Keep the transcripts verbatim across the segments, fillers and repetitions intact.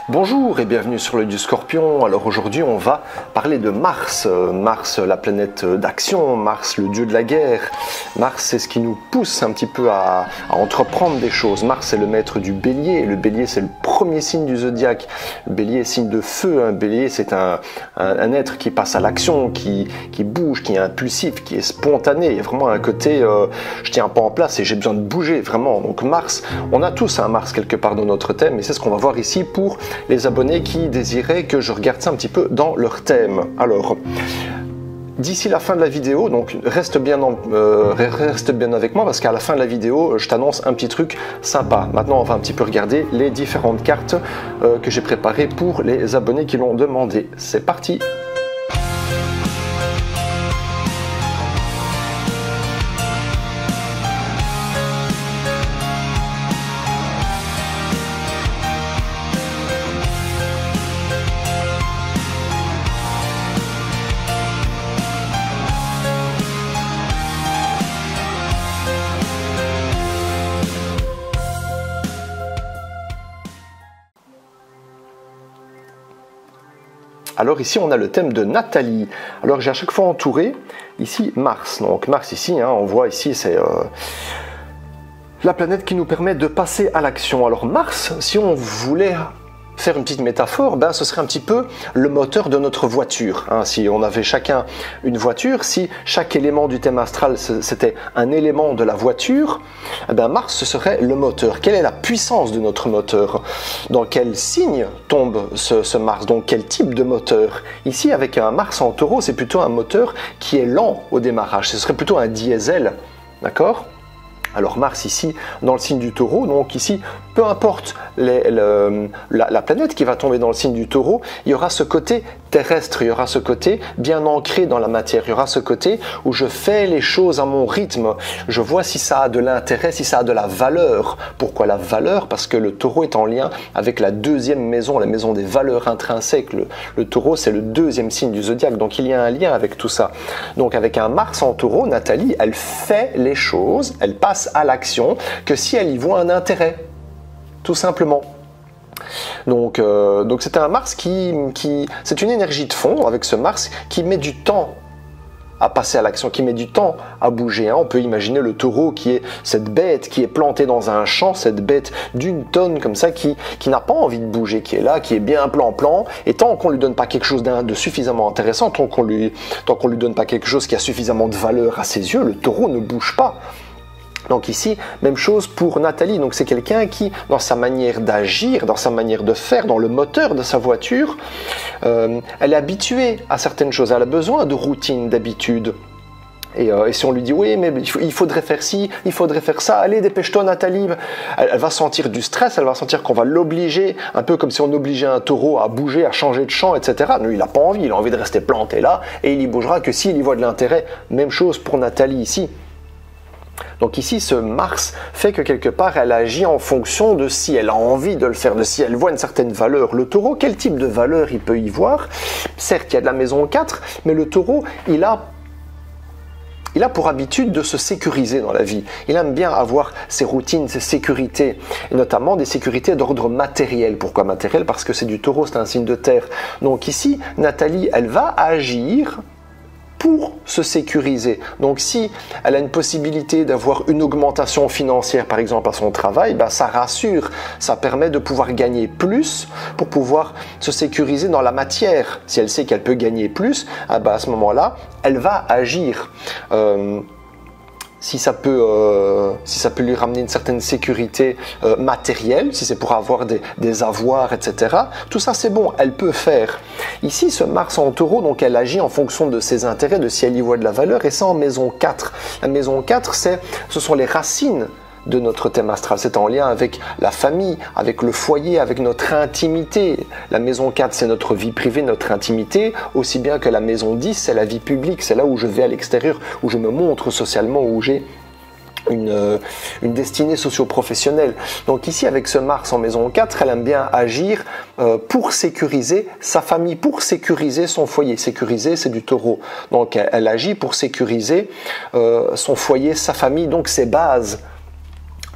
Bonjour et bienvenue sur l'œil du Scorpion. Alors aujourd'hui on va parler de Mars. Mars, la planète d'action, Mars, le dieu de la guerre. Mars, c'est ce qui nous pousse un petit peu à, à entreprendre des choses. Mars, c'est le maître du Bélier. Le Bélier, c'est le premier signe du zodiaque. Le Bélier est signe de feu. Un Bélier, c'est un, un, un être qui passe à l'action, qui, qui bouge, qui est impulsif, qui est spontané. Il y a vraiment un côté, euh, je tiens pas en place et j'ai besoin de bouger, vraiment. Donc Mars, on a tous un Mars quelque part dans notre thème et c'est ce qu'on va voir ici pour les abonnés qui désiraient que je regarde ça un petit peu dans leur thème. Alors, d'ici la fin de la vidéo, donc reste bien, en, euh, reste bien avec moi parce qu'à la fin de la vidéo, je t'annonce un petit truc sympa. Maintenant, on va un petit peu regarder les différentes cartes euh, que j'ai préparées pour les abonnés qui l'ont demandé. C'est parti! Alors ici on a le thème de Nathalie. Alors j'ai à chaque fois entouré ici Mars. Donc Mars ici, hein, on voit ici c'est euh, la planète qui nous permet de passer à l'action. Alors Mars, si on voulait faire une petite métaphore, ben ce serait un petit peu le moteur de notre voiture. Hein. Si on avait chacun une voiture, si chaque élément du thème astral c'était un élément de la voiture, eh ben Mars ce serait le moteur. Quelle est la puissance de notre moteur? Dans quel signe tombe ce, ce Mars? Donc quel type de moteur? Ici avec un Mars en Taureau, c'est plutôt un moteur qui est lent au démarrage. Ce serait plutôt un diesel, d'accord? Alors Mars ici dans le signe du Taureau, donc ici peu importe les, le, la, la planète qui va tomber dans le signe du Taureau, il y aura ce côté terrestre, il y aura ce côté bien ancré dans la matière, il y aura ce côté où je fais les choses à mon rythme, je vois si ça a de l'intérêt, si ça a de la valeur. Pourquoi la valeur? Parce que le Taureau est en lien avec la deuxième maison, la maison des valeurs intrinsèques. Le, le Taureau c'est le deuxième signe du zodiaque, donc il y a un lien avec tout ça. Donc avec un Mars en Taureau, Nathalie, elle fait les choses, elle passe à l'action que si elle y voit un intérêt, tout simplement. Donc euh, donc c'est un Mars qui, qui c'est une énergie de fond avec ce Mars qui met du temps à passer à l'action, qui met du temps à bouger. Hein. On peut imaginer le Taureau qui est cette bête qui est plantée dans un champ, cette bête d'une tonne comme ça qui, qui n'a pas envie de bouger, qui est là, qui est bien plan-plan, et tant qu'on lui donne pas quelque chose de suffisamment intéressant, tant qu'on lui, tant qu'on lui donne pas quelque chose qui a suffisamment de valeur à ses yeux, le Taureau ne bouge pas. Donc ici, même chose pour Nathalie. Donc c'est quelqu'un qui, dans sa manière d'agir, dans sa manière de faire, dans le moteur de sa voiture, euh, elle est habituée à certaines choses. Elle a besoin de routine, d'habitude. Et, euh, et si on lui dit oui, mais il faudrait faire ci, il faudrait faire ça, allez dépêche-toi Nathalie, elle, elle va sentir du stress, elle va sentir qu'on va l'obliger, un peu comme si on obligeait un taureau à bouger, à changer de champ, et cetera. Lui, il n'a pas envie, il a envie de rester planté là, et il y bougera que s'il y voit de l'intérêt. Même chose pour Nathalie ici. Donc ici, ce Mars fait que quelque part, elle agit en fonction de si elle a envie de le faire, de si elle voit une certaine valeur. Le Taureau, quel type de valeur il peut y voir? Certes, il y a de la maison quatre, mais le Taureau, il a, il a pour habitude de se sécuriser dans la vie. Il aime bien avoir ses routines, ses sécurités, et notamment des sécurités d'ordre matériel. Pourquoi matériel? Parce que c'est du Taureau, c'est un signe de terre. Donc ici, Nathalie, elle va agir pour se sécuriser. Donc si elle a une possibilité d'avoir une augmentation financière par exemple à son travail, ben, ça rassure, ça permet de pouvoir gagner plus pour pouvoir se sécuriser dans la matière. Si elle sait qu'elle peut gagner plus, ah ben, à ce moment-là, elle va agir. Euh, Si ça, peut, euh, si ça peut lui ramener une certaine sécurité euh, matérielle, si c'est pour avoir des, des avoirs, et cetera. Tout ça, c'est bon, elle peut faire. Ici, ce Mars en Taureau, donc elle agit en fonction de ses intérêts, de si elle y voit de la valeur, et ça en maison quatre. La maison quatre, c'est, ce sont les racines de notre thème astral. C'est en lien avec la famille, avec le foyer, avec notre intimité. La maison quatre, c'est notre vie privée, notre intimité, aussi bien que la maison dix, c'est la vie publique, c'est là où je vais à l'extérieur, où je me montre socialement, où j'ai une, euh, une destinée socio-professionnelle. Donc ici, avec ce Mars en maison quatre, elle aime bien agir euh, pour sécuriser sa famille, pour sécuriser son foyer. Sécuriser, c'est du Taureau. Donc elle, elle agit pour sécuriser euh, son foyer, sa famille, donc ses bases.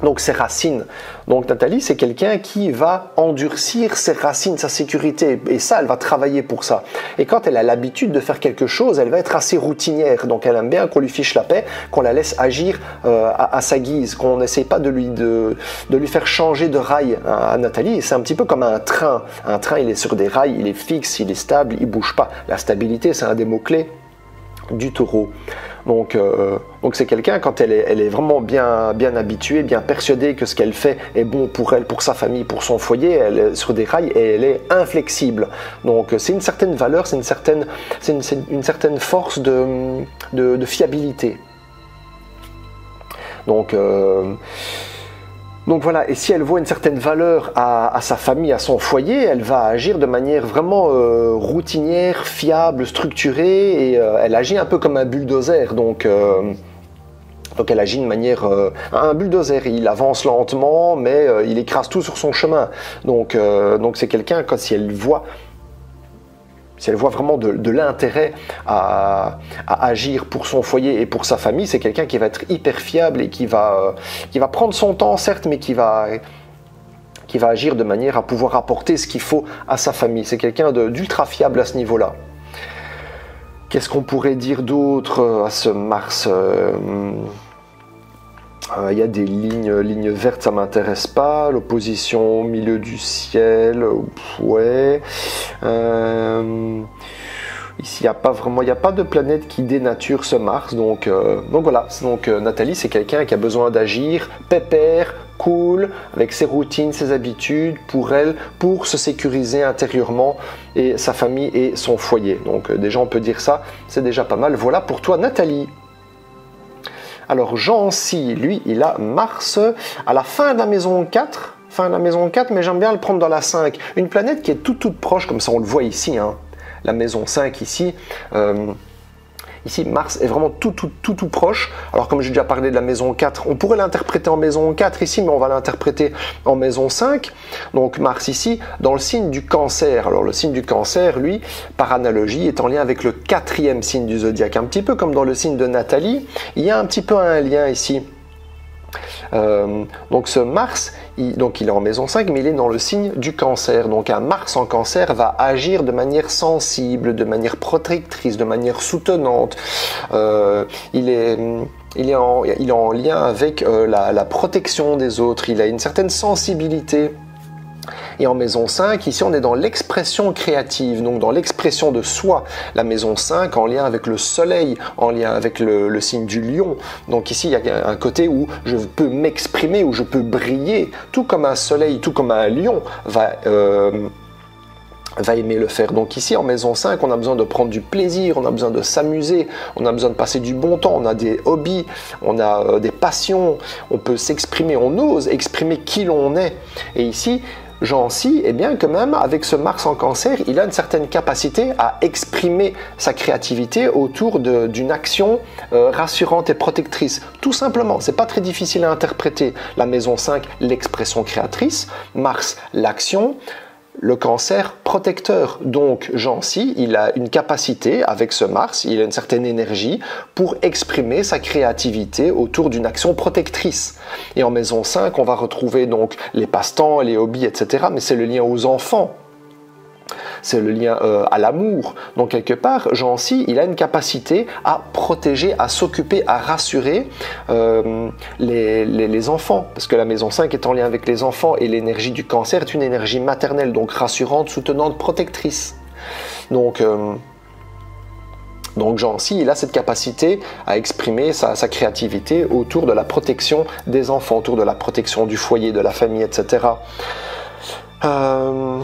Donc ses racines. Donc Nathalie, c'est quelqu'un qui va endurcir ses racines, sa sécurité. Et ça, elle va travailler pour ça. Et quand elle a l'habitude de faire quelque chose, elle va être assez routinière. Donc elle aime bien qu'on lui fiche la paix, qu'on la laisse agir euh, à, à sa guise, qu'on n'essaye pas de lui, de, de lui faire changer de rail à, à Nathalie. C'est un petit peu comme un train. Un train, il est sur des rails, il est fixe, il est stable, il ne bouge pas. La stabilité, c'est un des mots-clés du taureau. Donc euh, donc c'est quelqu'un, quand elle est, elle est vraiment bien, bien habituée, bien persuadée que ce qu'elle fait est bon pour elle, pour sa famille, pour son foyer, elle est sur des rails et elle est inflexible. Donc c'est une certaine valeur, c'est une certaine, c'est une, c'est une certaine force de, de, de fiabilité. Donc euh, Donc voilà, et si elle voit une certaine valeur à, à sa famille, à son foyer, elle va agir de manière vraiment euh, routinière, fiable, structurée, et euh, elle agit un peu comme un bulldozer. Donc, euh, donc elle agit de manière... Euh, un bulldozer, il avance lentement, mais euh, il écrase tout sur son chemin. Donc euh, donc c'est quelqu'un, quand si elle voit... Si elle voit vraiment de, de l'intérêt à, à agir pour son foyer et pour sa famille, c'est quelqu'un qui va être hyper fiable et qui va, qui va prendre son temps, certes, mais qui va, qui va agir de manière à pouvoir apporter ce qu'il faut à sa famille. C'est quelqu'un d'ultra fiable à ce niveau-là. Qu'est-ce qu'on pourrait dire d'autre à ce Mars ? Il y a des lignes, lignes vertes, ça m'intéresse pas. L'opposition au milieu du ciel, ouais. Euh, ici, il n'y a pas vraiment, il n'y a pas de planète qui dénature ce Mars. Donc, euh, donc voilà. Donc euh, Nathalie, c'est quelqu'un qui a besoin d'agir, pépère, cool, avec ses routines, ses habitudes, pour elle, pour se sécuriser intérieurement et sa famille et son foyer. Donc euh, déjà, on peut dire ça, c'est déjà pas mal. Voilà pour toi, Nathalie. Alors Jean-Si, lui, il a Mars à la fin de la maison quatre, fin de la maison quatre, mais j'aime bien le prendre dans la cinq. Une planète qui est toute toute proche, comme ça on le voit ici, hein. La maison cinq ici. Euh, ici, Mars est vraiment tout tout tout tout proche. Alors comme j'ai déjà parlé de la maison quatre, on pourrait l'interpréter en maison quatre ici, mais on va l'interpréter en maison cinq. Donc Mars ici, dans le signe du Cancer. Alors le signe du Cancer, lui, par analogie, est en lien avec le quatrième signe du zodiaque. Un petit peu comme dans le signe de Nathalie, il y a un petit peu un lien ici. Euh, donc ce Mars, il, donc il est en maison cinq, mais il est dans le signe du Cancer. Donc un Mars en Cancer va agir de manière sensible, de manière protectrice, de manière soutenante. Euh, il est... Il est, en, il est en lien avec euh, la, la protection des autres, il a une certaine sensibilité. Et en maison cinq, ici on est dans l'expression créative, donc dans l'expression de soi. La maison cinq en lien avec le soleil, en lien avec le, le signe du lion. Donc ici il y a un côté où je peux m'exprimer, où je peux briller, tout comme un soleil, tout comme un lion va... Euh, va aimer le faire. Donc ici en maison cinq, on a besoin de prendre du plaisir, on a besoin de s'amuser, on a besoin de passer du bon temps, on a des hobbies, on a euh, des passions, on peut s'exprimer, on ose exprimer qui l'on est. Et ici, Jean-Si, eh bien quand même, avec ce Mars en Cancer, il a une certaine capacité à exprimer sa créativité autour d'une action euh, rassurante et protectrice. Tout simplement, c'est pas très difficile à interpréter. La maison cinq, l'expression créatrice, Mars, l'action, le Cancer protecteur. Donc Jean-Si, il a une capacité avec ce Mars, il a une certaine énergie pour exprimer sa créativité autour d'une action protectrice. Et en maison cinq, on va retrouver donc les passe-temps, les hobbies, et cetera. Mais c'est le lien aux enfants. C'est le lien euh, à l'amour. Donc quelque part, Jean-Si, il a une capacité à protéger, à s'occuper, à rassurer euh, les, les, les enfants. Parce que la maison cinq est en lien avec les enfants et l'énergie du Cancer est une énergie maternelle, donc rassurante, soutenante, protectrice. Donc... Euh, Donc Jean-Si, il a cette capacité à exprimer sa, sa créativité autour de la protection des enfants, autour de la protection du foyer, de la famille, et cetera. Euh...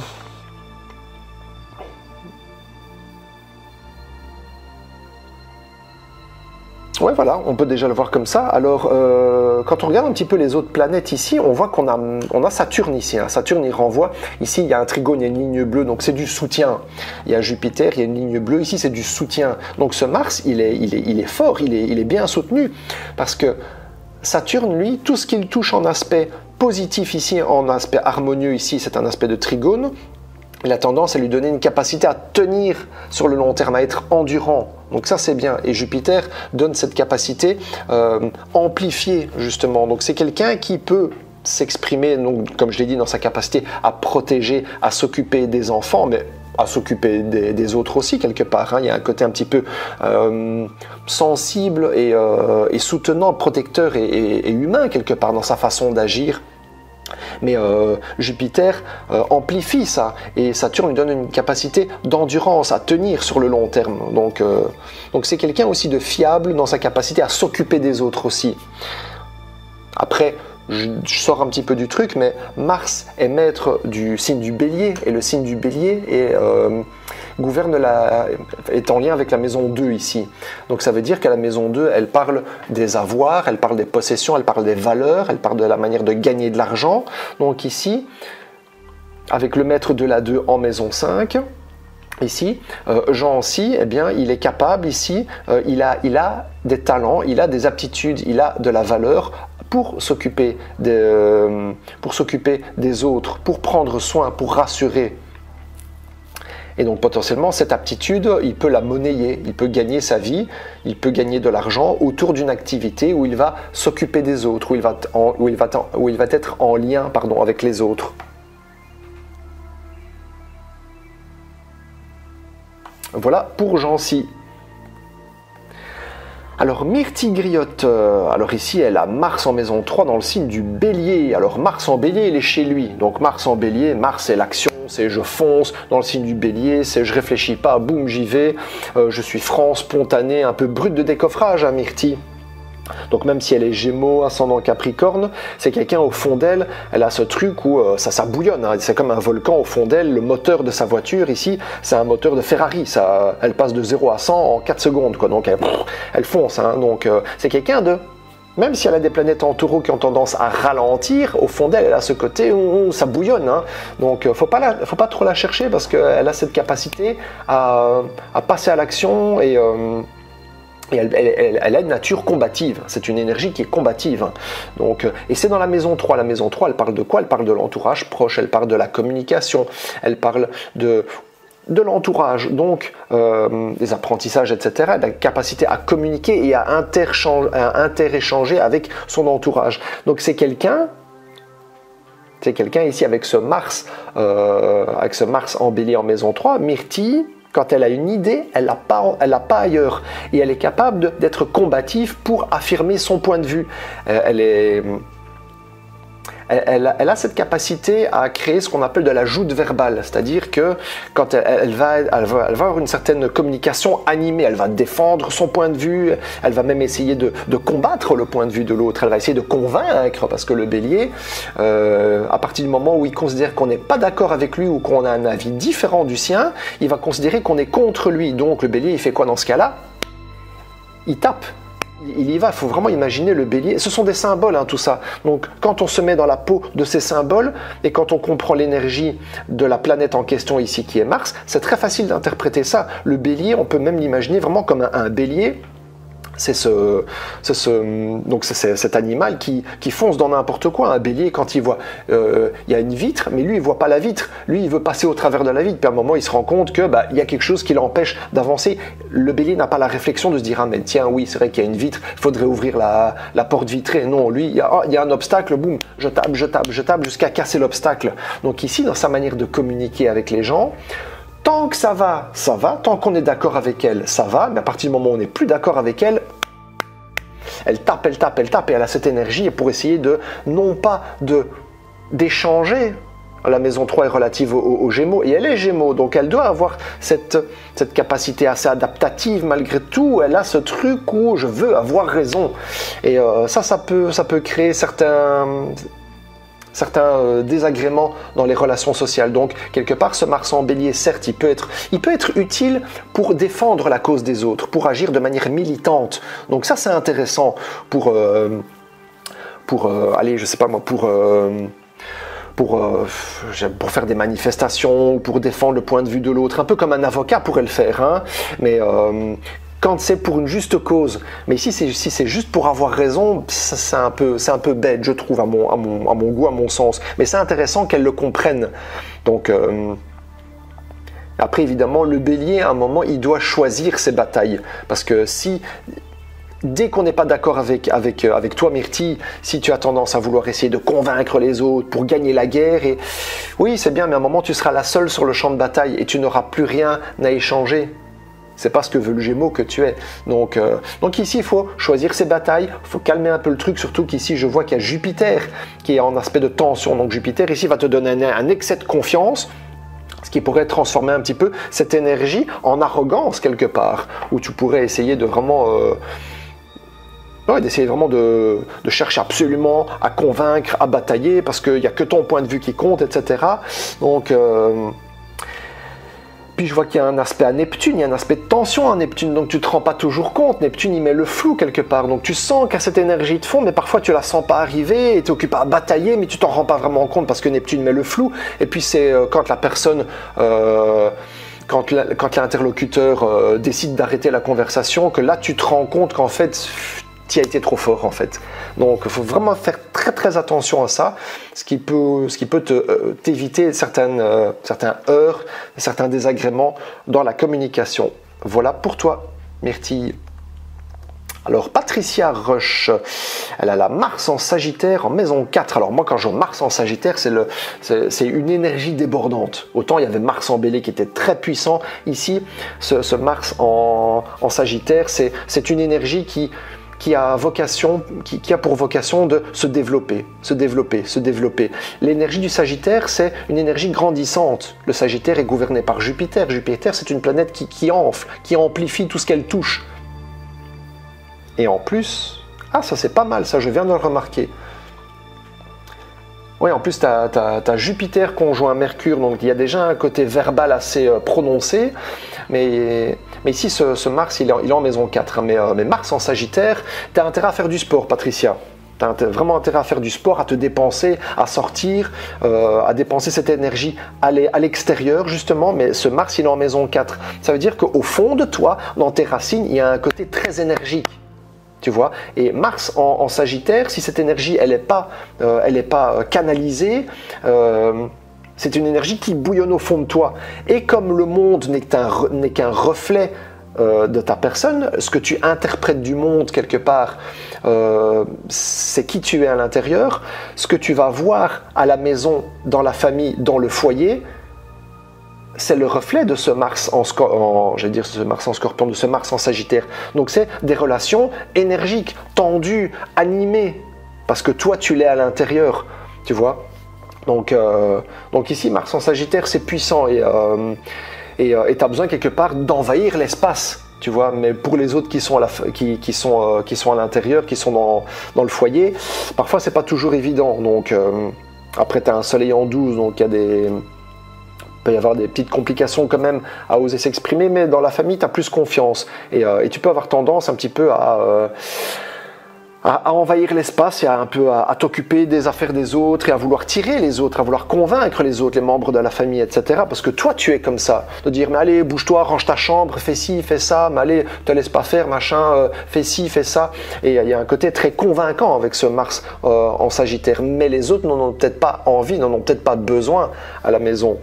Ouais, voilà, on peut déjà le voir comme ça. Alors, euh, quand on regarde un petit peu les autres planètes ici, on voit qu'on a, on a Saturne ici. Hein. Saturne, il renvoie. Ici, il y a un trigone, il y a une ligne bleue, donc c'est du soutien. Il y a Jupiter, il y a une ligne bleue. Ici, c'est du soutien. Donc, ce Mars, il est, il est, il est fort, il est, il est bien soutenu. Parce que Saturne, lui, tout ce qu'il touche en aspect positif ici, en aspect harmonieux ici, c'est un aspect de trigone. Il a tendance à lui donner une capacité à tenir sur le long terme, à être endurant. Donc ça c'est bien. Et Jupiter donne cette capacité euh, amplifiée justement. Donc c'est quelqu'un qui peut s'exprimer, donc comme je l'ai dit, dans sa capacité à protéger, à s'occuper des enfants, mais à s'occuper des, des autres aussi quelque part. Hein. Il y a un côté un petit peu euh, sensible et, euh, et soutenant, protecteur et, et, et humain quelque part dans sa façon d'agir. Mais euh, Jupiter euh, amplifie ça, et Saturne lui donne une capacité d'endurance, à tenir sur le long terme. Donc euh, donc c'est quelqu'un aussi de fiable dans sa capacité à s'occuper des autres aussi. Après, je, je sors un petit peu du truc, mais Mars est maître du signe du Bélier, et le signe du Bélier est, euh, gouverne la, est en lien avec la maison deux ici. Donc ça veut dire qu'à la maison deux, elle parle des avoirs, elle parle des possessions, elle parle des valeurs, elle parle de la manière de gagner de l'argent. Donc ici, avec le maître de la deux en maison cinq, ici, euh, Jean aussi, eh bien, il est capable ici, euh, il, a, il a des talents, il a des aptitudes, il a de la valeur pour s'occuper de, euh, pour s'occuper des autres, pour prendre soin, pour rassurer. Et donc potentiellement, cette aptitude, il peut la monnayer, il peut gagner sa vie, il peut gagner de l'argent autour d'une activité où il va s'occuper des autres, où il va, en, où il va, où il va être en lien pardon, avec les autres. Voilà pour Jancy. Alors Myrtille Griotte, euh, alors ici elle a Mars en maison trois dans le signe du Bélier. Alors Mars en Bélier, il est chez lui. Donc Mars en Bélier, Mars c'est l'action, c'est je fonce. Dans le signe du Bélier, c'est je réfléchis pas, boum j'y vais. Euh, je suis franc, spontané, un peu brut de décoffrage à hein, Myrtille. Donc même si elle est Gémeaux, ascendant Capricorne, c'est quelqu'un au fond d'elle, elle a ce truc où euh, ça, ça bouillonne, hein, c'est comme un volcan au fond d'elle, le moteur de sa voiture ici, c'est un moteur de Ferrari, ça, elle passe de zéro à cent en quatre secondes, quoi, donc elle, elle fonce, hein, donc euh, c'est quelqu'un de... Même si elle a des planètes en taureau qui ont tendance à ralentir, au fond d'elle, elle a ce côté où ça bouillonne. Hein. Donc, il ne faut pas, la, faut pas trop la chercher parce qu'elle a cette capacité à, à passer à l'action et... Euh, Et elle, elle, elle a une nature combative, c'est une énergie qui est combative. Donc, et c'est dans la maison trois. La maison trois, elle parle de quoi? Elle parle de l'entourage proche, elle parle de la communication, elle parle de, de l'entourage, donc euh, des apprentissages, et cetera, de la capacité à communiquer et à, à interéchanger avec son entourage. Donc c'est quelqu'un... C'est quelqu'un ici avec ce Mars, euh, avec ce Mars en Bélier en maison trois, Myrtille. Quand elle a une idée, elle l'a pas, elle l'a pas ailleurs. Et elle est capable d'être combative pour affirmer son point de vue. Euh, elle est... Elle, elle, elle a cette capacité à créer ce qu'on appelle de la joute verbale, c'est-à-dire que quand elle, elle, va, elle, va, elle va avoir une certaine communication animée, elle va défendre son point de vue, elle va même essayer de, de combattre le point de vue de l'autre, elle va essayer de convaincre, parce que le Bélier, euh, à partir du moment où il considère qu'on n'est pas d'accord avec lui ou qu'on a un avis différent du sien, il va considérer qu'on est contre lui. Donc le Bélier, il fait quoi dans ce cas-là? Il tape. Il y va, il faut vraiment imaginer le Bélier. Ce sont des symboles, hein, tout ça. Donc, quand on se met dans la peau de ces symboles et quand on comprend l'énergie de la planète en question ici, qui est Mars, c'est très facile d'interpréter ça. Le Bélier, on peut même l'imaginer vraiment comme un, un bélier. C'est ce, ce, donc c'est cet animal qui, qui fonce dans n'importe quoi. Un bélier, quand il voit, euh, il y a une vitre, mais lui, il voit pas la vitre. Lui, il veut passer au travers de la vitre. Puis à un moment, il se rend compte que bah, il y a quelque chose qui l'empêche d'avancer. Le bélier n'a pas la réflexion de se dire ah mais tiens, oui, c'est vrai qu'il y a une vitre. Il faudrait ouvrir la, la porte vitrée. Non, lui, il y a, oh, il y a un obstacle. Boum, je tape, je tape, je tape jusqu'à casser l'obstacle. Donc ici, dans sa manière de communiquer avec les gens. Tant que ça va, ça va. Tant qu'on est d'accord avec elle, ça va. Mais à partir du moment où on n'est plus d'accord avec elle, elle tape, elle tape, elle tape. Et elle a cette énergie pour essayer de, non pas de d'échanger. La maison trois est relative aux, aux Gémeaux. Et elle est Gémeaux. Donc elle doit avoir cette, cette capacité assez adaptative malgré tout. Elle a ce truc où je veux avoir raison. Et euh, ça, ça peut, ça peut créer certains... certains euh, désagréments dans les relations sociales. Donc, quelque part, ce Mars en Bélier, certes, il peut être, il peut être utile pour défendre la cause des autres, pour agir de manière militante. Donc ça, c'est intéressant pour, euh, pour euh, allez, je sais pas moi, pour... Euh, Pour, euh, pour faire des manifestations, pour défendre le point de vue de l'autre, un peu comme un avocat pourrait le faire, hein. Mais euh, quand c'est pour une juste cause, mais ici si c'est juste pour avoir raison, c'est un peu, c'est un peu bête, je trouve, à mon, à mon, à mon goût, à mon sens. Mais c'est intéressant qu'elle le comprenne. Donc, euh, Après, évidemment, le bélier, à un moment, il doit choisir ses batailles. Parce que si, dès qu'on n'est pas d'accord avec, avec, avec toi, Myrtille, si tu as tendance à vouloir essayer de convaincre les autres pour gagner la guerre, et oui, c'est bien, mais à un moment, tu seras la seule sur le champ de bataille et tu n'auras plus rien à échanger. C'est pas ce que veut le Gémeaux que tu es. Donc, euh, donc ici, il faut choisir ses batailles, il faut calmer un peu le truc, surtout qu'ici, je vois qu'il y a Jupiter qui est en aspect de tension. Donc Jupiter, ici, va te donner un, un excès de confiance, ce qui pourrait transformer un petit peu cette énergie en arrogance quelque part, où tu pourrais essayer de vraiment... Euh, ouais, d'essayer vraiment de, de chercher absolument à convaincre, à batailler, parce qu'il n'y a que ton point de vue qui compte, et cetera. Donc... Euh, Puis je vois qu'il y a un aspect à Neptune, il y a un aspect de tension à Neptune, donc tu ne te rends pas toujours compte. Neptune, il met le flou quelque part, donc tu sens qu'il y a cette énergie de fond, mais parfois tu la sens pas arriver, et tu es occupé à batailler, mais tu t'en rends pas vraiment compte parce que Neptune met le flou. Et puis c'est euh, quand la personne... Euh, quand l'interlocuteur euh, décide d'arrêter la conversation, que là tu te rends compte qu'en fait... tu as été trop fort en fait. Donc il faut vraiment faire très très attention à ça, ce qui peut, ce qui peut te, euh, t'éviter certaines, euh, certains heurts, certains désagréments dans la communication. Voilà pour toi, Myrtille. Alors Patricia Rush, elle a la Mars en Sagittaire en maison quatre. Alors moi quand je vois Mars en Sagittaire, c'est une énergie débordante. Autant il y avait Mars en Bélier qui était très puissant. Ici, ce, ce Mars en, en Sagittaire, c'est une énergie qui... Qui a, vocation, qui, qui a pour vocation de se développer, se développer, se développer. L'énergie du Sagittaire, c'est une énergie grandissante. Le Sagittaire est gouverné par Jupiter. Jupiter, c'est une planète qui, qui enfle, qui amplifie tout ce qu'elle touche. Et en plus, ah ça c'est pas mal, ça je viens de le remarquer. Oui, en plus, tu as, as, as Jupiter conjoint Mercure, donc il y a déjà un côté verbal assez euh, prononcé. Mais, mais ici, ce, ce Mars, il est, en, il est en maison quatre. Hein, mais, euh, mais Mars en Sagittaire, tu as intérêt à faire du sport, Patricia. Tu as vraiment intérêt à faire du sport, à te dépenser, à sortir, euh, à dépenser cette énergie à l'extérieur, justement. Mais ce Mars, il est en maison quatre. Ça veut dire qu'au fond de toi, dans tes racines, il y a un côté très énergique. Tu vois, et Mars en, en Sagittaire, si cette énergie elle n'est pas, euh, elle est pas canalisée, euh, c'est une énergie qui bouillonne au fond de toi. Et comme le monde n'est qu'un n'est qu'un reflet euh, de ta personne, ce que tu interprètes du monde quelque part, euh, c'est qui tu es à l'intérieur. Ce que tu vas voir à la maison, dans la famille, dans le foyer, c'est le reflet de ce Mars en, en, je vais dire ce Mars en Scorpion, de ce Mars en Sagittaire. Donc c'est des relations énergiques, tendues, animées, parce que toi tu l'es à l'intérieur, tu vois. Donc, euh, donc ici Mars en Sagittaire c'est puissant et euh, et euh, tu as besoin quelque part d'envahir l'espace, tu vois. Mais pour les autres qui sont à la, qui, qui sont euh, qui sont à l'intérieur, qui sont dans dans le foyer, parfois c'est pas toujours évident. Donc euh, après tu as un Soleil en douze, donc il y a des il peut y avoir des petites complications quand même à oser s'exprimer, mais dans la famille, tu as plus confiance. Et, euh, et tu peux avoir tendance un petit peu à, euh, à, à envahir l'espace et à un peu à, à t'occuper des affaires des autres et à vouloir tirer les autres, à vouloir convaincre les autres, les membres de la famille, et cetera. Parce que toi, tu es comme ça. De dire, mais allez, bouge-toi, range ta chambre, fais ci, fais ça, mais allez, te laisse pas faire, machin, euh, fais ci, fais ça. Et il y a un côté très convaincant avec ce Mars euh, en Sagittaire. Mais les autres n'en ont peut-être pas envie, n'en ont peut-être pas besoin à la maison.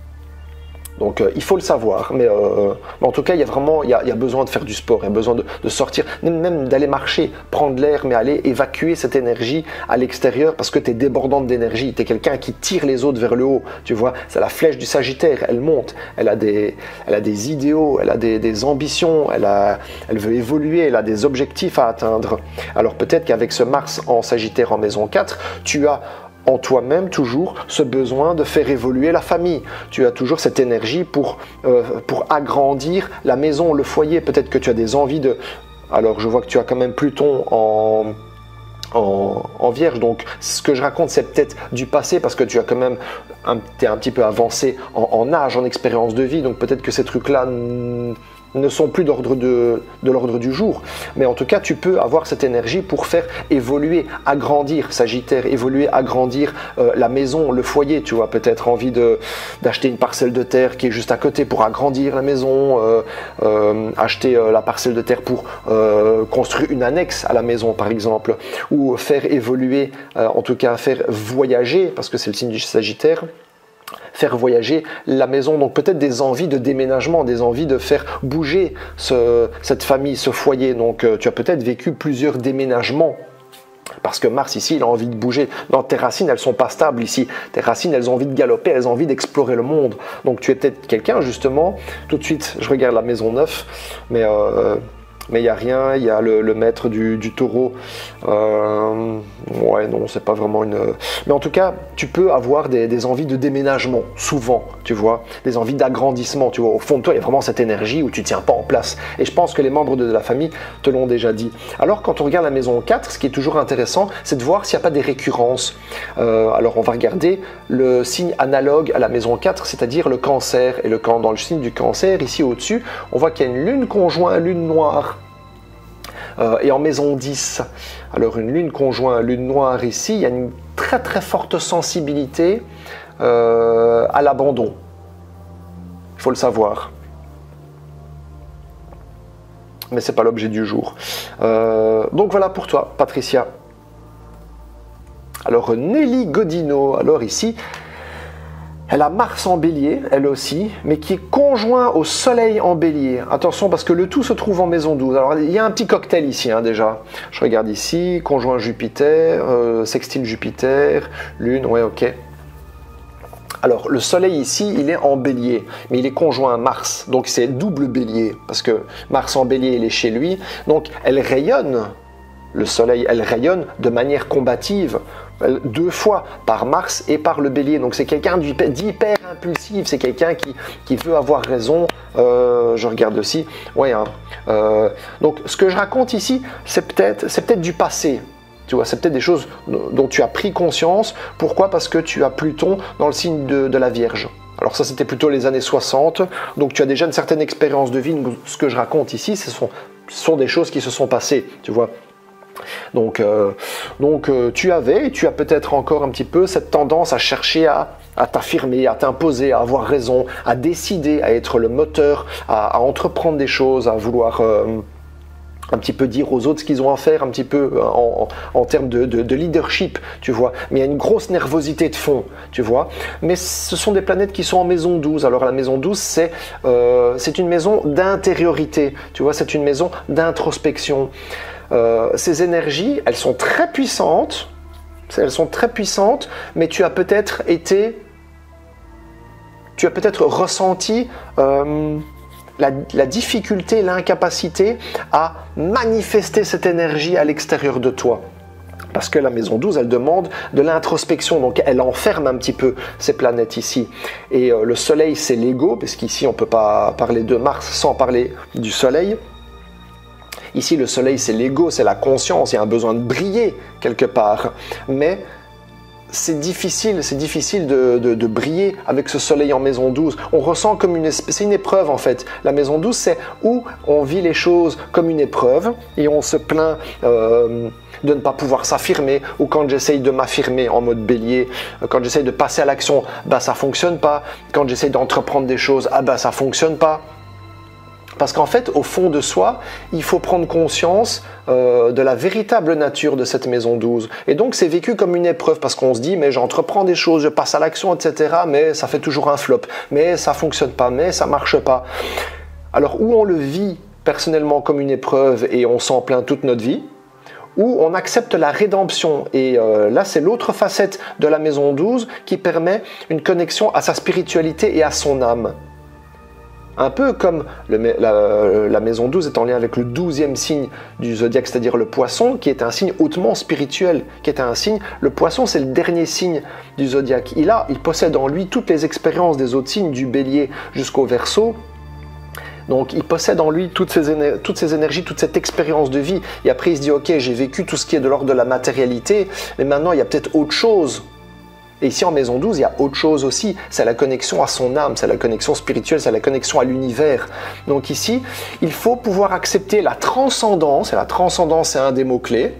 Donc euh, il faut le savoir, mais, euh, mais en tout cas il y a vraiment il y a, il y a besoin de faire du sport, il y a besoin de, de sortir, même d'aller marcher, prendre l'air, mais aller évacuer cette énergie à l'extérieur parce que tu es débordante d'énergie, tu es quelqu'un qui tire les autres vers le haut, tu vois, c'est la flèche du Sagittaire, elle monte, elle a des, elle a des idéaux, elle a des, des ambitions, elle, a, elle veut évoluer, elle a des objectifs à atteindre. Alors peut-être qu'avec ce Mars en Sagittaire en maison quatre, tu as en toi-même toujours ce besoin de faire évoluer la famille. Tu as toujours cette énergie pour, euh, pour agrandir la maison, le foyer. Peut-être que tu as des envies de... Alors je vois que tu as quand même Pluton en... En, en Vierge, donc ce que je raconte c'est peut-être du passé parce que tu as quand même un, t'es un petit peu avancé en, en âge, en expérience de vie, donc peut-être que ces trucs-là ne sont plus d'ordre de, de l'ordre du jour, mais en tout cas tu peux avoir cette énergie pour faire évoluer, agrandir Sagittaire, évoluer, agrandir euh, la maison, le foyer. Tu vois, peut-être envie de d'acheter une parcelle de terre qui est juste à côté pour agrandir la maison, euh, euh, acheter euh, la parcelle de terre pour euh, construire une annexe à la maison par exemple, ou faire évoluer, euh, en tout cas faire voyager, parce que c'est le signe du Sagittaire, faire voyager la maison, donc peut-être des envies de déménagement, des envies de faire bouger ce, cette famille, ce foyer. Donc euh, tu as peut-être vécu plusieurs déménagements. Parce que Mars ici, il a envie de bouger. Non, tes racines, elles sont pas stables ici. Tes racines, elles ont envie de galoper, elles ont envie d'explorer le monde. Donc tu es peut-être quelqu'un, justement, tout de suite, je regarde la maison neuf, mais euh, mais il n'y a rien, il y a le, le maître du, du taureau. Euh, ouais, non, c'est pas vraiment une... Mais en tout cas, tu peux avoir des, des envies de déménagement, souvent, tu vois, des envies d'agrandissement, tu vois. Au fond de toi, il y a vraiment cette énergie où tu ne tiens pas en place. Et je pense que les membres de la famille te l'ont déjà dit. Alors, quand on regarde la maison quatre, ce qui est toujours intéressant, c'est de voir s'il n'y a pas des récurrences. Euh, alors, on va regarder le signe analogue à la maison quatre, c'est-à-dire le cancer. Et le, dans le signe du cancer, ici au-dessus, on voit qu'il y a une lune conjointe, lune noire. Euh, et en maison dix, alors une lune conjointe, lune noire ici, il y a une très très forte sensibilité euh, à l'abandon. Il faut le savoir. Mais ce n'est pas l'objet du jour. Euh, donc voilà pour toi, Patricia. Alors Nelly Godino, alors ici, elle a Mars en bélier, elle aussi, mais qui est conjoint au soleil en bélier. Attention, parce que le tout se trouve en maison douze. Alors, il y a un petit cocktail ici, hein, déjà. Je regarde ici, conjoint Jupiter, euh, sextile Jupiter, lune, ouais, ok. Alors, le soleil ici, il est en bélier, mais il est conjoint à Mars. Donc, c'est double bélier, parce que Mars en bélier, il est chez lui. Donc, elle rayonne, le soleil, elle rayonne de manière combative, deux fois, par Mars et par le bélier. Donc c'est quelqu'un d'hyper impulsif, c'est quelqu'un qui, qui veut avoir raison. Euh, je regarde aussi. Ouais, hein. euh, donc ce que je raconte ici, c'est peut-être c'est peut-être du passé. Tu vois, c'est peut-être des choses dont tu as pris conscience. Pourquoi? Parce que tu as Pluton dans le signe de, de la Vierge. Alors ça, c'était plutôt les années soixante. Donc tu as déjà une certaine expérience de vie. Ce que je raconte ici, ce sont, ce sont des choses qui se sont passées, tu vois. Donc, euh, donc euh, tu avais, et tu as peut-être encore un petit peu cette tendance à chercher à, à t'affirmer, à t'imposer, à avoir raison, à décider, à être le moteur, à, à entreprendre des choses, à vouloir euh, un petit peu dire aux autres ce qu'ils ont à faire, un petit peu en, en, en termes de, de, de leadership, tu vois. Mais il y a une grosse nervosité de fond, tu vois. Mais ce sont des planètes qui sont en maison douze. Alors la maison douze, c'est euh, c'est une maison d'intériorité, tu vois, c'est une maison d'introspection. Euh, ces énergies, elles sont très puissantes, elles sont très puissantes, mais tu as peut-être été, tu as peut-être ressenti euh, la, la difficulté, l'incapacité à manifester cette énergie à l'extérieur de toi. Parce que la maison douze, elle demande de l'introspection, donc elle enferme un petit peu ces planètes ici. Et euh, le soleil, c'est l'ego, parce qu'ici, on ne peut pas parler de Mars sans parler du soleil. Ici, le soleil, c'est l'ego, c'est la conscience, il y a un besoin de briller quelque part. Mais c'est difficile, c'est difficile de, de, de briller avec ce soleil en maison douze. On ressent comme une, c'est une épreuve en fait. La maison douze, c'est où on vit les choses comme une épreuve et on se plaint euh, de ne pas pouvoir s'affirmer, ou quand j'essaye de m'affirmer en mode bélier, quand j'essaye de passer à l'action, bah ça fonctionne pas. Quand j'essaye d'entreprendre des choses, ah bah ça fonctionne pas. Parce qu'en fait, au fond de soi, il faut prendre conscience euh, de la véritable nature de cette maison douze. Et donc, c'est vécu comme une épreuve parce qu'on se dit, mais j'entreprends des choses, je passe à l'action, et cetera. Mais ça fait toujours un flop. Mais ça fonctionne pas, mais ça marche pas. Alors, où on le vit personnellement comme une épreuve et on s'en plaint toute notre vie, où on accepte la rédemption. Et euh, là, c'est l'autre facette de la maison douze qui permet une connexion à sa spiritualité et à son âme. Un peu comme le, la, la maison douze est en lien avec le douzième signe du zodiaque, c'est-à-dire le poisson, qui est un signe hautement spirituel, qui est un signe, le poisson c'est le dernier signe du zodiaque. Il, a, il possède en lui toutes les expériences des autres signes, du bélier jusqu'au verseau. Donc il possède en lui toutes ces, éner toutes ces énergies, toute cette expérience de vie. Et après il se dit, ok, j'ai vécu tout ce qui est de l'ordre de la matérialité, mais maintenant il y a peut-être autre chose. Et ici en maison douze, il y a autre chose aussi, c'est la connexion à son âme, c'est la connexion spirituelle, c'est la connexion à l'univers. Donc ici, il faut pouvoir accepter la transcendance, et la transcendance c'est un des mots-clés,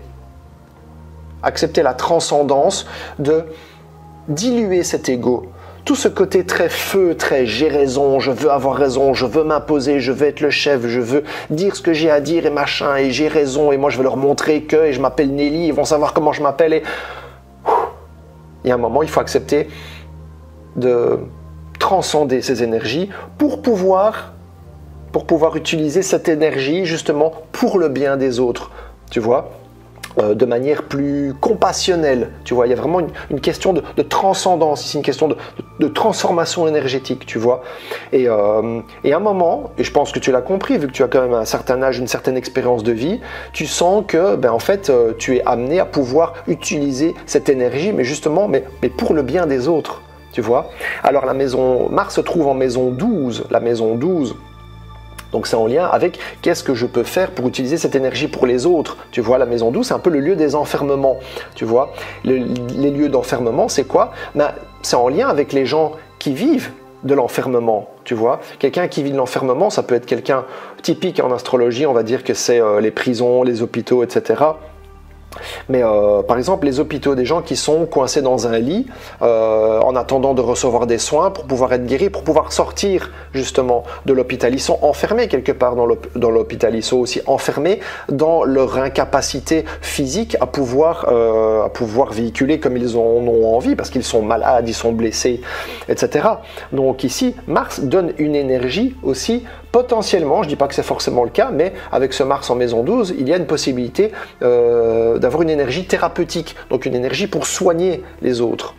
accepter la transcendance de diluer cet ego. Tout ce côté très feu, très j'ai raison, je veux avoir raison, je veux m'imposer, je veux être le chef, je veux dire ce que j'ai à dire et machin, et j'ai raison, et moi je vais leur montrer que, et je m'appelle Nelly, ils vont savoir comment je m'appelle, et... Il y a un moment, il faut accepter de transcender ces énergies pour pouvoir, pour pouvoir utiliser cette énergie justement pour le bien des autres, tu vois, euh, de manière plus compassionnelle, tu vois. Il y a vraiment une, une question de, de transcendance ici, une question de, de, de transformation énergétique, tu vois. Et, euh, et à un moment, et je pense que tu l'as compris, vu que tu as quand même un certain âge, une certaine expérience de vie, tu sens que, ben, en fait, euh, tu es amené à pouvoir utiliser cette énergie, mais justement, mais, mais pour le bien des autres, tu vois. Alors la maison, Mars se trouve en maison douze, la maison douze. Donc c'est en lien avec qu'est-ce que je peux faire pour utiliser cette énergie pour les autres. Tu vois, la maison douce, c'est un peu le lieu des enfermements. Tu vois, le, les lieux d'enfermement, c'est quoi? Ben, c'est en lien avec les gens qui vivent de l'enfermement. Tu vois, quelqu'un qui vit de l'enfermement, ça peut être quelqu'un typique en astrologie, on va dire que c'est euh, les prisons, les hôpitaux, et cetera. Mais euh, par exemple, les hôpitaux, des gens qui sont coincés dans un lit euh, en attendant de recevoir des soins pour pouvoir être guéris, pour pouvoir sortir justement de l'hôpital. Ils sont enfermés quelque part dans l'hôpital. Ils sont aussi enfermés dans leur incapacité physique à pouvoir, euh, à pouvoir véhiculer comme ils en ont envie parce qu'ils sont malades, ils sont blessés, et cetera. Donc ici, Mars donne une énergie aussi potentiellement, je ne dis pas que c'est forcément le cas, mais avec ce Mars en maison douze, il y a une possibilité euh, d'avoir une énergie thérapeutique, donc une énergie pour soigner les autres.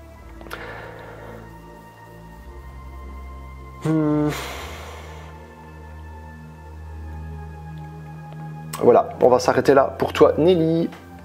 Hmm. Voilà, on va s'arrêter là pour toi, Nelly.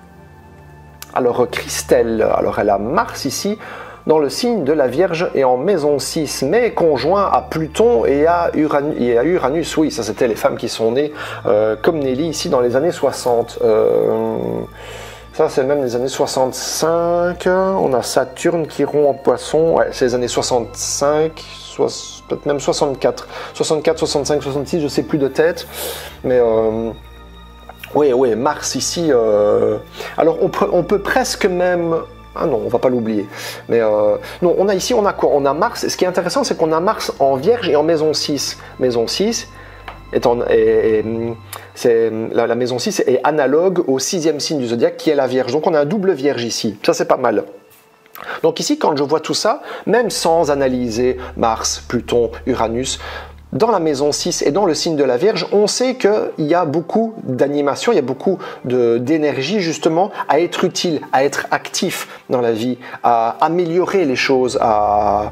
Alors, Christelle, alors elle a Mars ici, dans le signe de la Vierge et en maison six, mais conjoint à Pluton et à Uranus. Et à Uranus, oui, ça c'était les femmes qui sont nées euh, comme Nelly ici dans les années soixante. Euh, ça c'est même les années soixante-cinq. On a Saturne qui rompt en Poisson, ouais, c'est les années soixante-cinq, peut-être même soixante-quatre. soixante-quatre, soixante-cinq, soixante-six, je sais plus de tête, mais... Euh, oui, oui, Mars ici. Euh, alors on peut, on peut presque même... Ah non, on va pas l'oublier. Mais euh, non, on a ici, on a quoi? On a Mars. Ce qui est intéressant, c'est qu'on a Mars en Vierge et en maison six. Maison six est en, est, est, c'est, la, la maison six est analogue au sixième signe du zodiaque qui est la Vierge. Donc on a un double Vierge ici. Ça, c'est pas mal. Donc ici, quand je vois tout ça, même sans analyser Mars, Pluton, Uranus, dans la maison six et dans le signe de la Vierge, on sait qu'il y a beaucoup d'animation, il y a beaucoup d'énergie justement à être utile, à être actif dans la vie, à améliorer les choses, à,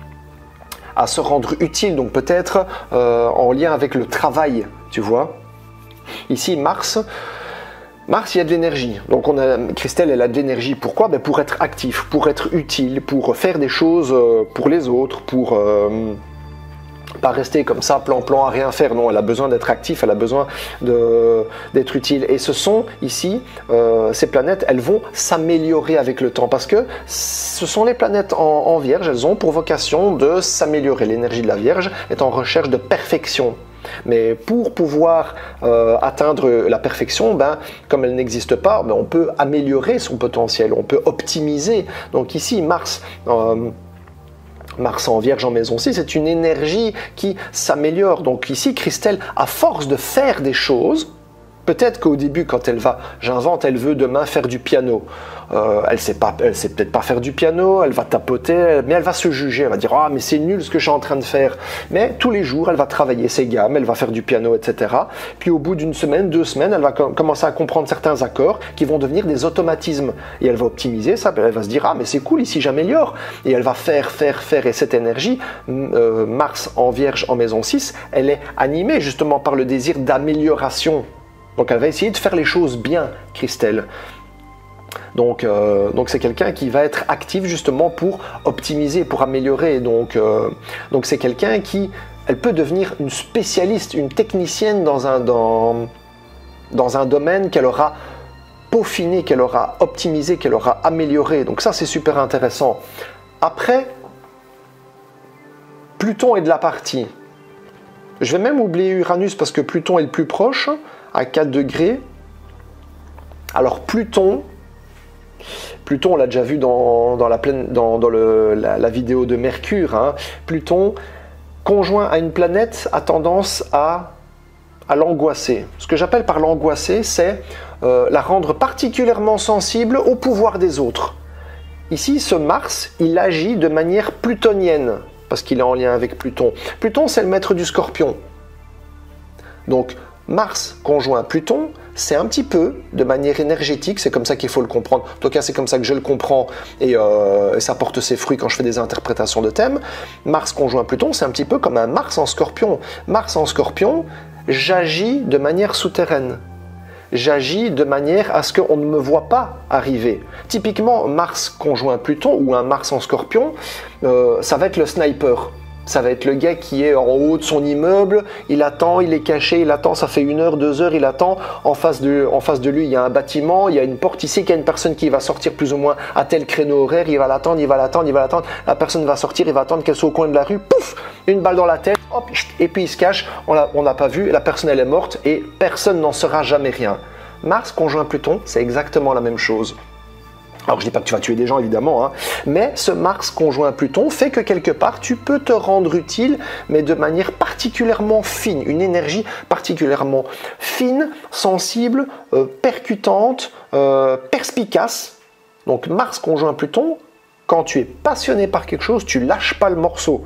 à se rendre utile, donc peut-être euh, en lien avec le travail, tu vois. Ici, Mars... Mars, il y a de l'énergie. Donc on a, Christelle, elle a de l'énergie. Pourquoi? Ben pour être actif, pour être utile, pour faire des choses pour les autres, pour... Euh, pas rester comme ça, plan-plan, à rien faire. Non, elle a besoin d'être active, elle a besoin d'être utile. Et ce sont, ici, euh, ces planètes, elles vont s'améliorer avec le temps parce que ce sont les planètes en, en Vierge, elles ont pour vocation de s'améliorer. L'énergie de la Vierge est en recherche de perfection. Mais pour pouvoir euh, atteindre la perfection, ben, comme elle n'existe pas, ben, on peut améliorer son potentiel, on peut optimiser. Donc ici, Mars... Euh, Mars en Vierge en maison six, c'est une énergie qui s'améliore. Donc ici, Christelle, à force de faire des choses, peut-être qu'au début, quand elle va, j'invente, elle veut demain faire du piano. Euh, elle sait pas, elle sait peut-être pas faire du piano, elle va tapoter, mais elle va se juger, elle va dire ah mais c'est nul ce que je suis en train de faire. Mais tous les jours, elle va travailler ses gammes, elle va faire du piano, et cetera. Puis au bout d'une semaine, deux semaines, elle va com commencer à comprendre certains accords qui vont devenir des automatismes et elle va optimiser ça. Elle va se dire ah mais c'est cool ici j'améliore et elle va faire, faire, faire et cette énergie, euh, Mars en Vierge en maison six, elle est animée justement par le désir d'amélioration. Donc elle va essayer de faire les choses bien, Christelle. Donc euh, donc c'est quelqu'un qui va être actif justement pour optimiser, pour améliorer. Donc euh, donc c'est quelqu'un qui, elle peut devenir une spécialiste, une technicienne dans un dans dans un domaine qu'elle aura peaufiné, qu'elle aura optimisé, qu'elle aura amélioré. Donc ça c'est super intéressant. Après, Pluton est de la partie. Je vais même oublier Uranus parce que Pluton est le plus proche, à quatre degrés. Alors Pluton, Pluton on l'a déjà vu dans, dans, la, pleine, dans, dans le, la, la vidéo de Mercure, hein. Pluton, conjoint à une planète, a tendance à, à l'angoisser. Ce que j'appelle par l'angoisser, c'est euh, la rendre particulièrement sensible au pouvoir des autres. ici, ce Mars, il agit de manière plutonienne, parce qu'il est en lien avec Pluton. Pluton, c'est le maître du Scorpion. Donc, Mars conjoint Pluton, c'est un petit peu de manière énergétique, c'est comme ça qu'il faut le comprendre. En tout cas, c'est comme ça que je le comprends et, euh, et ça porte ses fruits quand je fais des interprétations de thèmes. Mars conjoint Pluton, c'est un petit peu comme un Mars en Scorpion. Mars en Scorpion, j'agis de manière souterraine. J'agis de manière à ce qu'on ne me voit pas arriver. Typiquement, Mars conjoint Pluton ou un Mars en Scorpion, euh, ça va être le sniper. Ça va être le gars qui est en haut de son immeuble, il attend, il est caché, il attend, ça fait une heure, deux heures, il attend. En face de, en face de lui, il y a un bâtiment, il y a une porte ici, il y a une personne qui va sortir plus ou moins à tel créneau horaire, il va l'attendre, il va l'attendre, il va l'attendre. La personne va sortir, il va attendre qu'elle soit au coin de la rue, pouf, une balle dans la tête, hop, et puis il se cache, on n'a pas vu, la personne elle est morte et personne n'en saura jamais rien. Mars conjoint Pluton, c'est exactement la même chose. Alors je dis pas que tu vas tuer des gens évidemment, hein, mais ce Mars conjoint Pluton fait que quelque part tu peux te rendre utile, mais de manière particulièrement fine, une énergie particulièrement fine, sensible, euh, percutante, euh, perspicace. Donc Mars conjoint Pluton, quand tu es passionné par quelque chose, tu lâches pas le morceau.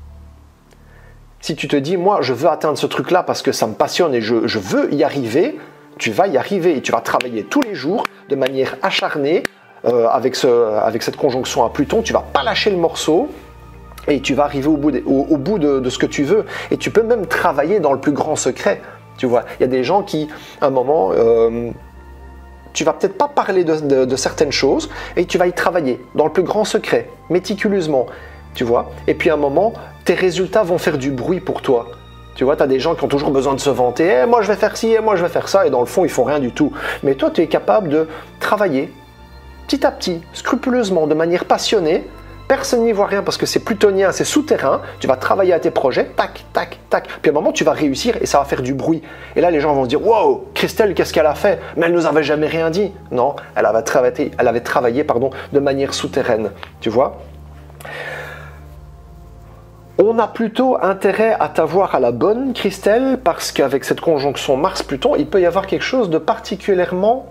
Si tu te dis, moi je veux atteindre ce truc-là parce que ça me passionne et je, je veux y arriver, tu vas y arriver et tu vas travailler tous les jours de manière acharnée. Euh, avec, ce, avec cette conjonction à Pluton, tu vas pas lâcher le morceau et tu vas arriver au bout, de, au, au bout de, de ce que tu veux. Et tu peux même travailler dans le plus grand secret. Tu vois, il y a des gens qui, à un moment, euh, tu vas peut-être pas parler de, de, de certaines choses et tu vas y travailler dans le plus grand secret, méticuleusement. Tu vois, et puis à un moment, tes résultats vont faire du bruit pour toi. Tu vois, tu as des gens qui ont toujours besoin de se vanter. Eh, moi, je vais faire ci, eh, moi, je vais faire ça. Et dans le fond, ils font rien du tout. Mais toi, tu es capable de travailler petit à petit, scrupuleusement, de manière passionnée. Personne n'y voit rien parce que c'est plutonien, c'est souterrain. Tu vas travailler à tes projets, tac, tac, tac. Puis à un moment, tu vas réussir et ça va faire du bruit. Et là, les gens vont se dire, wow, Christelle, qu'est-ce qu'elle a fait? Mais elle nous avait jamais rien dit. Non, elle avait travaillé, elle avait travaillé pardon, de manière souterraine. Tu vois? On a plutôt intérêt à t'avoir à la bonne, Christelle, parce qu'avec cette conjonction Mars-Pluton, il peut y avoir quelque chose de particulièrement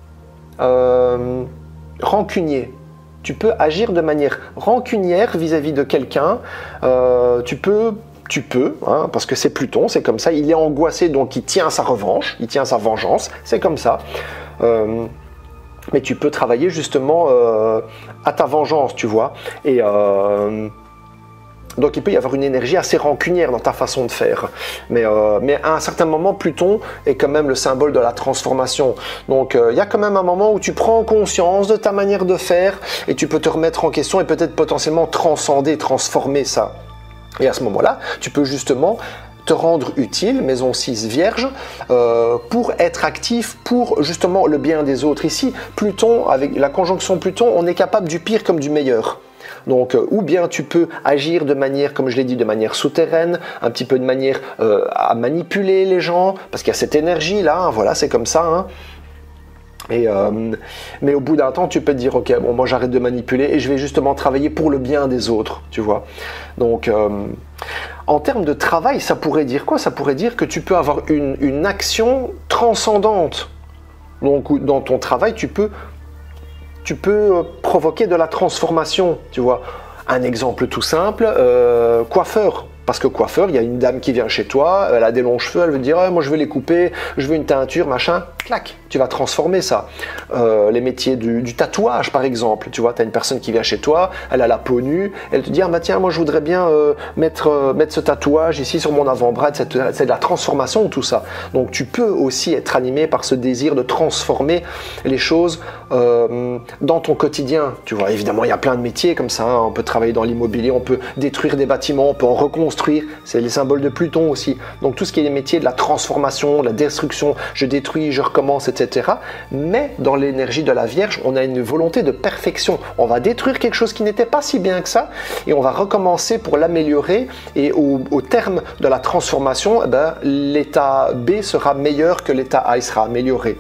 euh, rancunier. Tu peux agir de manière rancunière vis-à-vis de quelqu'un. Euh, tu peux, tu peux, hein, parce que c'est Pluton, c'est comme ça. Il est angoissé, donc il tient sa revanche, il tient sa vengeance. C'est comme ça. Euh, mais tu peux travailler justement euh, à ta vengeance, tu vois. Et euh, donc il peut y avoir une énergie assez rancunière dans ta façon de faire. Mais, euh, mais à un certain moment, Pluton est quand même le symbole de la transformation. Donc euh, il y a quand même un moment où tu prends conscience de ta manière de faire et tu peux te remettre en question et peut-être potentiellement transcender, transformer ça. Et à ce moment-là, tu peux justement te rendre utile, maison six vierge, euh, pour être actif pour justement le bien des autres. Ici, Pluton, avec la conjonction Pluton, on est capable du pire comme du meilleur. Donc, euh, ou bien tu peux agir de manière, comme je l'ai dit, de manière souterraine, un petit peu de manière euh, à manipuler les gens, parce qu'il y a cette énergie-là, hein, voilà, c'est comme ça. Hein. Et, euh, mais au bout d'un temps, tu peux te dire, ok, bon, moi j'arrête de manipuler et je vais justement travailler pour le bien des autres, tu vois. Donc, euh, en termes de travail, ça pourrait dire quoi? Ça pourrait dire que tu peux avoir une, une action transcendante. Donc, dans ton travail, tu peux tu peux provoquer de la transformation, tu vois. Un exemple tout simple, euh, coiffeur. Parce que coiffeur, il y a une dame qui vient chez toi, elle a des longs cheveux, elle veut dire ah, « moi je veux les couper, je veux une teinture, machin », clac, tu vas transformer ça. Euh, les métiers du, du tatouage par exemple, tu vois, tu as une personne qui vient chez toi, elle a la peau nue, elle te dit ah, bah tiens, moi je voudrais bien euh, mettre, euh, mettre ce tatouage ici sur mon avant-bras, c'est de la transformation tout ça. Donc tu peux aussi être animé par ce désir de transformer les choses euh, dans ton quotidien, tu vois. Évidemment, il y a plein de métiers comme ça, hein. On peut travailler dans l'immobilier, on peut détruire des bâtiments, on peut en reconstruire. C'est les symboles de Pluton aussi. Donc tout ce qui est les métiers de la transformation, de la destruction, je détruis, je recommence, et cetera. Mais dans l'énergie de la Vierge, on a une volonté de perfection. On va détruire quelque chose qui n'était pas si bien que ça et on va recommencer pour l'améliorer. Et au, au terme de la transformation, eh ben, l'état B sera meilleur que l'état A, il sera amélioré.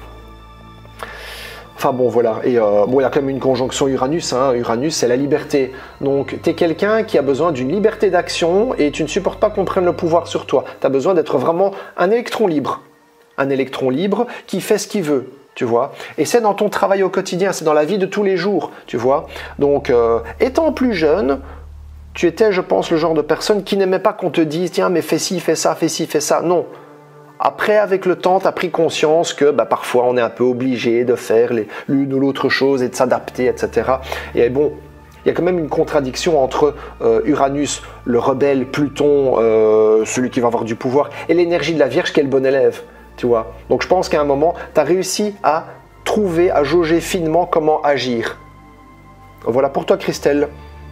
Enfin bon, voilà. Et euh, bon, il y a quand même une conjonction Uranus. Hein. Uranus, c'est la liberté. Donc, tu es quelqu'un qui a besoin d'une liberté d'action et tu ne supportes pas qu'on prenne le pouvoir sur toi. Tu as besoin d'être vraiment un électron libre. Un électron libre qui fait ce qu'il veut. tu vois. Et c'est dans ton travail au quotidien, c'est dans la vie de tous les jours, tu vois. Donc, euh, étant plus jeune, tu étais, je pense, le genre de personne qui n'aimait pas qu'on te dise « Tiens, mais fais ci, fais ça, fais ci, fais ça ». Non. Après, avec le temps, tu as pris conscience que bah, parfois, on est un peu obligé de faire l'une ou l'autre chose et de s'adapter, et cetera. Et bon, il y a quand même une contradiction entre euh, Uranus, le rebelle, Pluton, euh, celui qui va avoir du pouvoir, et l'énergie de la Vierge qui est le bon élève, tu vois. Donc, je pense qu'à un moment, tu as réussi à trouver, à jauger finement comment agir. Voilà pour toi, Christelle.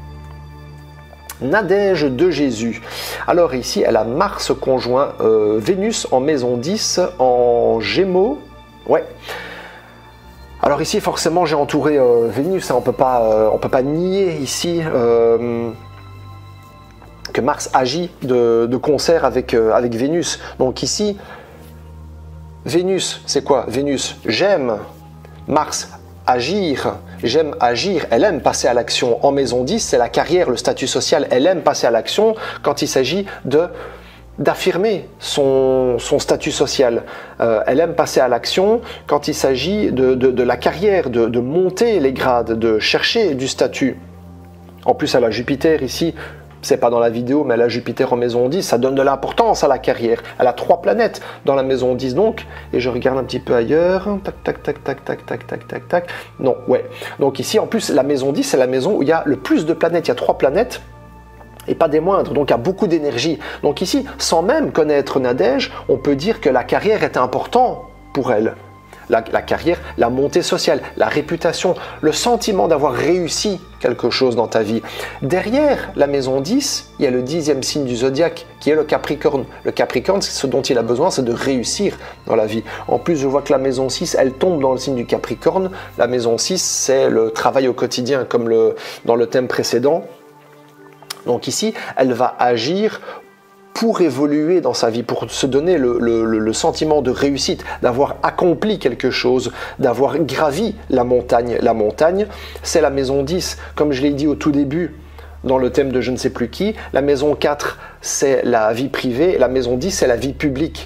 Nadège de Jésus. Alors ici, elle a Mars conjoint euh, Vénus en maison dix, en Gémeaux. Ouais. Alors ici, forcément, j'ai entouré euh, Vénus. Hein, on peut pas, euh, on peut pas nier ici euh, que Mars agit de, de concert avec, euh, avec Vénus. Donc ici, Vénus, c'est quoi? Vénus, j'aime. Mars, agir. J'aime agir, elle aime passer à l'action. En maison dix, c'est la carrière, le statut social, elle aime passer à l'action quand il s'agit de d'affirmer son, son statut social. Euh, elle aime passer à l'action quand il s'agit de, de, de la carrière, de, de monter les grades, de chercher du statut. En plus, elle a Jupiter ici, c'est pas dans la vidéo, mais elle a Jupiter en maison dix, ça donne de l'importance à la carrière. Elle a trois planètes dans la maison dix donc, et je regarde un petit peu ailleurs, tac, tac, tac, tac, tac, tac, tac, tac, tac, non, ouais. Donc ici, en plus, la maison dix, c'est la maison où il y a le plus de planètes, il y a trois planètes, et pas des moindres, donc il y a beaucoup d'énergie. Donc ici, sans même connaître Nadège, on peut dire que la carrière est importante pour elle. La, la carrière, la montée sociale, la réputation, le sentiment d'avoir réussi quelque chose dans ta vie. Derrière la maison dix, il y a le dixième signe du zodiaque qui est le Capricorne. Le Capricorne, ce dont il a besoin, c'est de réussir dans la vie. En plus, je vois que la maison six, elle tombe dans le signe du Capricorne. La maison six, c'est le travail au quotidien, comme le, dans le thème précédent. Donc ici, elle va agir pour évoluer dans sa vie, pour se donner le, le, le sentiment de réussite, d'avoir accompli quelque chose, d'avoir gravi la montagne. La montagne, c'est la maison dix. Comme je l'ai dit au tout début, dans le thème de je ne sais plus qui, la maison quatre, c'est la vie privée, la maison dix, c'est la vie publique.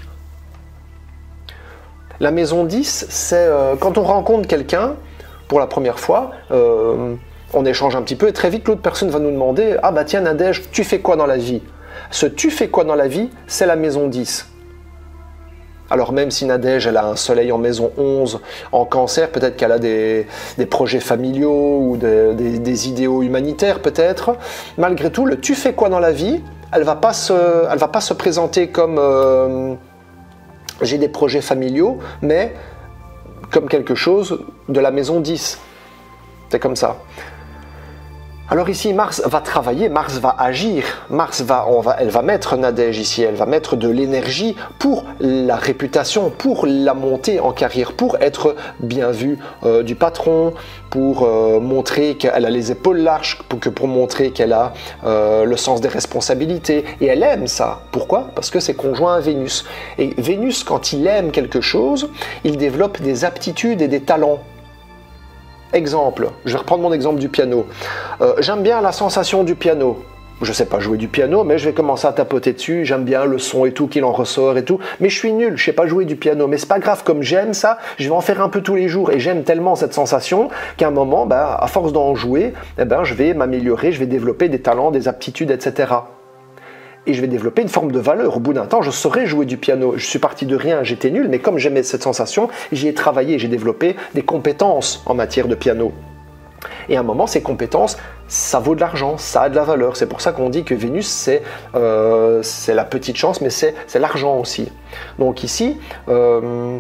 La maison dix, c'est euh, quand on rencontre quelqu'un pour la première fois, euh, on échange un petit peu et très vite l'autre personne va nous demander « Ah bah tiens Nadège, tu fais quoi dans la vie ?» Ce « tu fais quoi dans la vie ?» c'est la maison dix. Alors même si Nadège, elle a un soleil en maison onze, en cancer, peut-être qu'elle a des, des projets familiaux ou de, des, des idéaux humanitaires peut-être, malgré tout, le « tu fais quoi dans la vie ?» elle ne va pas se, elle va pas se présenter comme euh, « j'ai des projets familiaux », mais comme quelque chose de la maison dix. C'est comme ça. Alors ici, Mars va travailler, Mars va agir, Mars va, on va, elle va mettre Nadège ici, elle va mettre de l'énergie pour la réputation, pour la montée en carrière, pour être bien vue euh, du patron, pour euh, montrer qu'elle a les épaules larges, pour, que, pour montrer qu'elle a euh, le sens des responsabilités. Et elle aime ça. Pourquoi? Parce que c'est conjoint à Vénus. Et Vénus, quand il aime quelque chose, il développe des aptitudes et des talents. Exemple, je vais reprendre mon exemple du piano. Euh, j'aime bien la sensation du piano. Je ne sais pas jouer du piano, mais je vais commencer à tapoter dessus. J'aime bien le son et tout, qu'il en ressort et tout. Mais je suis nul, je ne sais pas jouer du piano. Mais c'est pas grave, comme j'aime ça, je vais en faire un peu tous les jours. Et j'aime tellement cette sensation qu'à un moment, bah, à force d'en jouer, eh ben, je vais m'améliorer, je vais développer des talents, des aptitudes, et cetera. Et je vais développer une forme de valeur. Au bout d'un temps, je saurais jouer du piano. Je suis parti de rien, j'étais nul, mais comme j'aimais cette sensation, j'y ai travaillé, j'ai développé des compétences en matière de piano. Et à un moment, ces compétences, ça vaut de l'argent, ça a de la valeur. C'est pour ça qu'on dit que Vénus, c'est euh, c'est la petite chance, mais c'est l'argent aussi. Donc ici... Euh,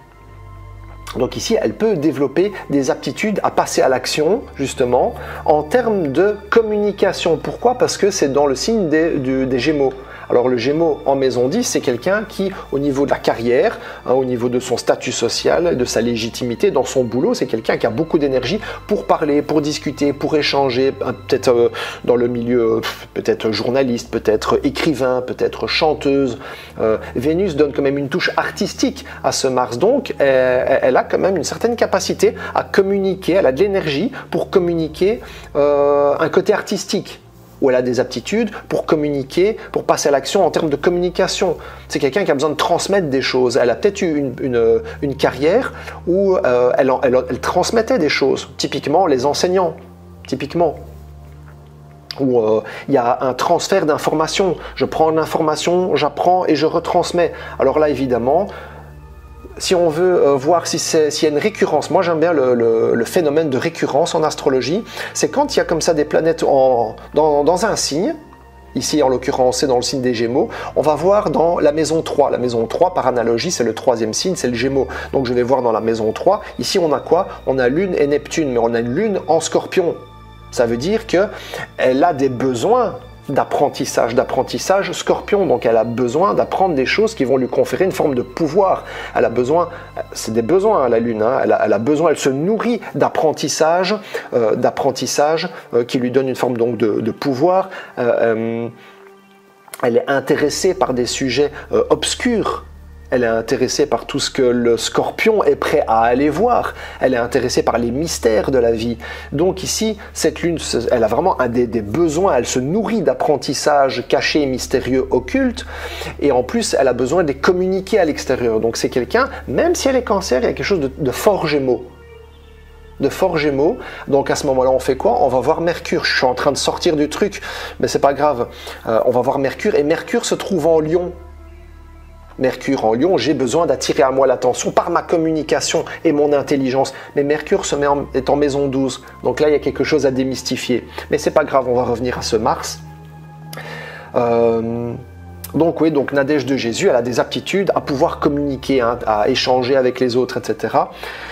Donc ici, elle peut développer des aptitudes à passer à l'action, justement, en termes de communication. Pourquoi? Parce que c'est dans le signe des, du, des Gémeaux. Alors le Gémeaux en maison dix, c'est quelqu'un qui, au niveau de la carrière, hein, au niveau de son statut social, de sa légitimité, dans son boulot, c'est quelqu'un qui a beaucoup d'énergie pour parler, pour discuter, pour échanger, peut-être euh, dans le milieu, peut-être journaliste, peut-être écrivain, peut-être chanteuse. Euh, Vénus donne quand même une touche artistique à ce Mars, donc elle, elle a quand même une certaine capacité à communiquer, elle a de l'énergie pour communiquer euh, un côté artistique. ou elle a des aptitudes pour communiquer, pour passer à l'action en termes de communication. C'est quelqu'un qui a besoin de transmettre des choses. Elle a peut-être eu une, une, une carrière où euh, elle, elle, elle transmettait des choses, typiquement les enseignants, typiquement. Où euh, il y a un transfert d'informations. Je prends l'information, j'apprends et je retransmets. Alors là, évidemment, si on veut euh, voir si c'est, s'il y a une récurrence, moi j'aime bien le, le, le phénomène de récurrence en astrologie, c'est quand il y a comme ça des planètes en, dans, dans un signe, ici en l'occurrence c'est dans le signe des Gémeaux, on va voir dans la maison trois. La maison trois, par analogie, c'est le troisième signe, c'est le Gémeaux. Donc je vais voir dans la maison trois, ici on a quoi? On a Lune et Neptune, mais on a une Lune en Scorpion. Ça veut dire qu'elle a des besoins d'apprentissage, d'apprentissage Scorpion, donc elle a besoin d'apprendre des choses qui vont lui conférer une forme de pouvoir. Elle a besoin, c'est des besoins, hein, la Lune, hein, elle, a, elle a besoin, elle se nourrit d'apprentissage, euh, d'apprentissage euh, qui lui donne une forme donc de, de pouvoir. Euh, euh, elle est intéressée par des sujets euh, obscurs. Elle est intéressée par tout ce que le Scorpion est prêt à aller voir. Elle est intéressée par les mystères de la vie. Donc ici, cette lune, elle a vraiment un des, des besoins. Elle se nourrit d'apprentissage caché, mystérieux, occulte. Et en plus, elle a besoin de les communiquer à l'extérieur. Donc c'est quelqu'un, même si elle est Cancer, il y a quelque chose de, de fort Gémeaux. de fort Gémeaux. Donc à ce moment-là, on fait quoi? On va voir Mercure. Je suis en train de sortir du truc, mais c'est pas grave. Euh, on va voir Mercure. Et Mercure se trouve en Lion. Mercure en Lion, j'ai besoin d'attirer à moi l'attention par ma communication et mon intelligence. Mais Mercure se met en, est en maison douze. Donc là, il y a quelque chose à démystifier. Mais c'est pas grave, on va revenir à ce Mars. Euh, donc oui, donc Nadège de Jésus, elle a des aptitudes à pouvoir communiquer, hein, à échanger avec les autres, et cetera.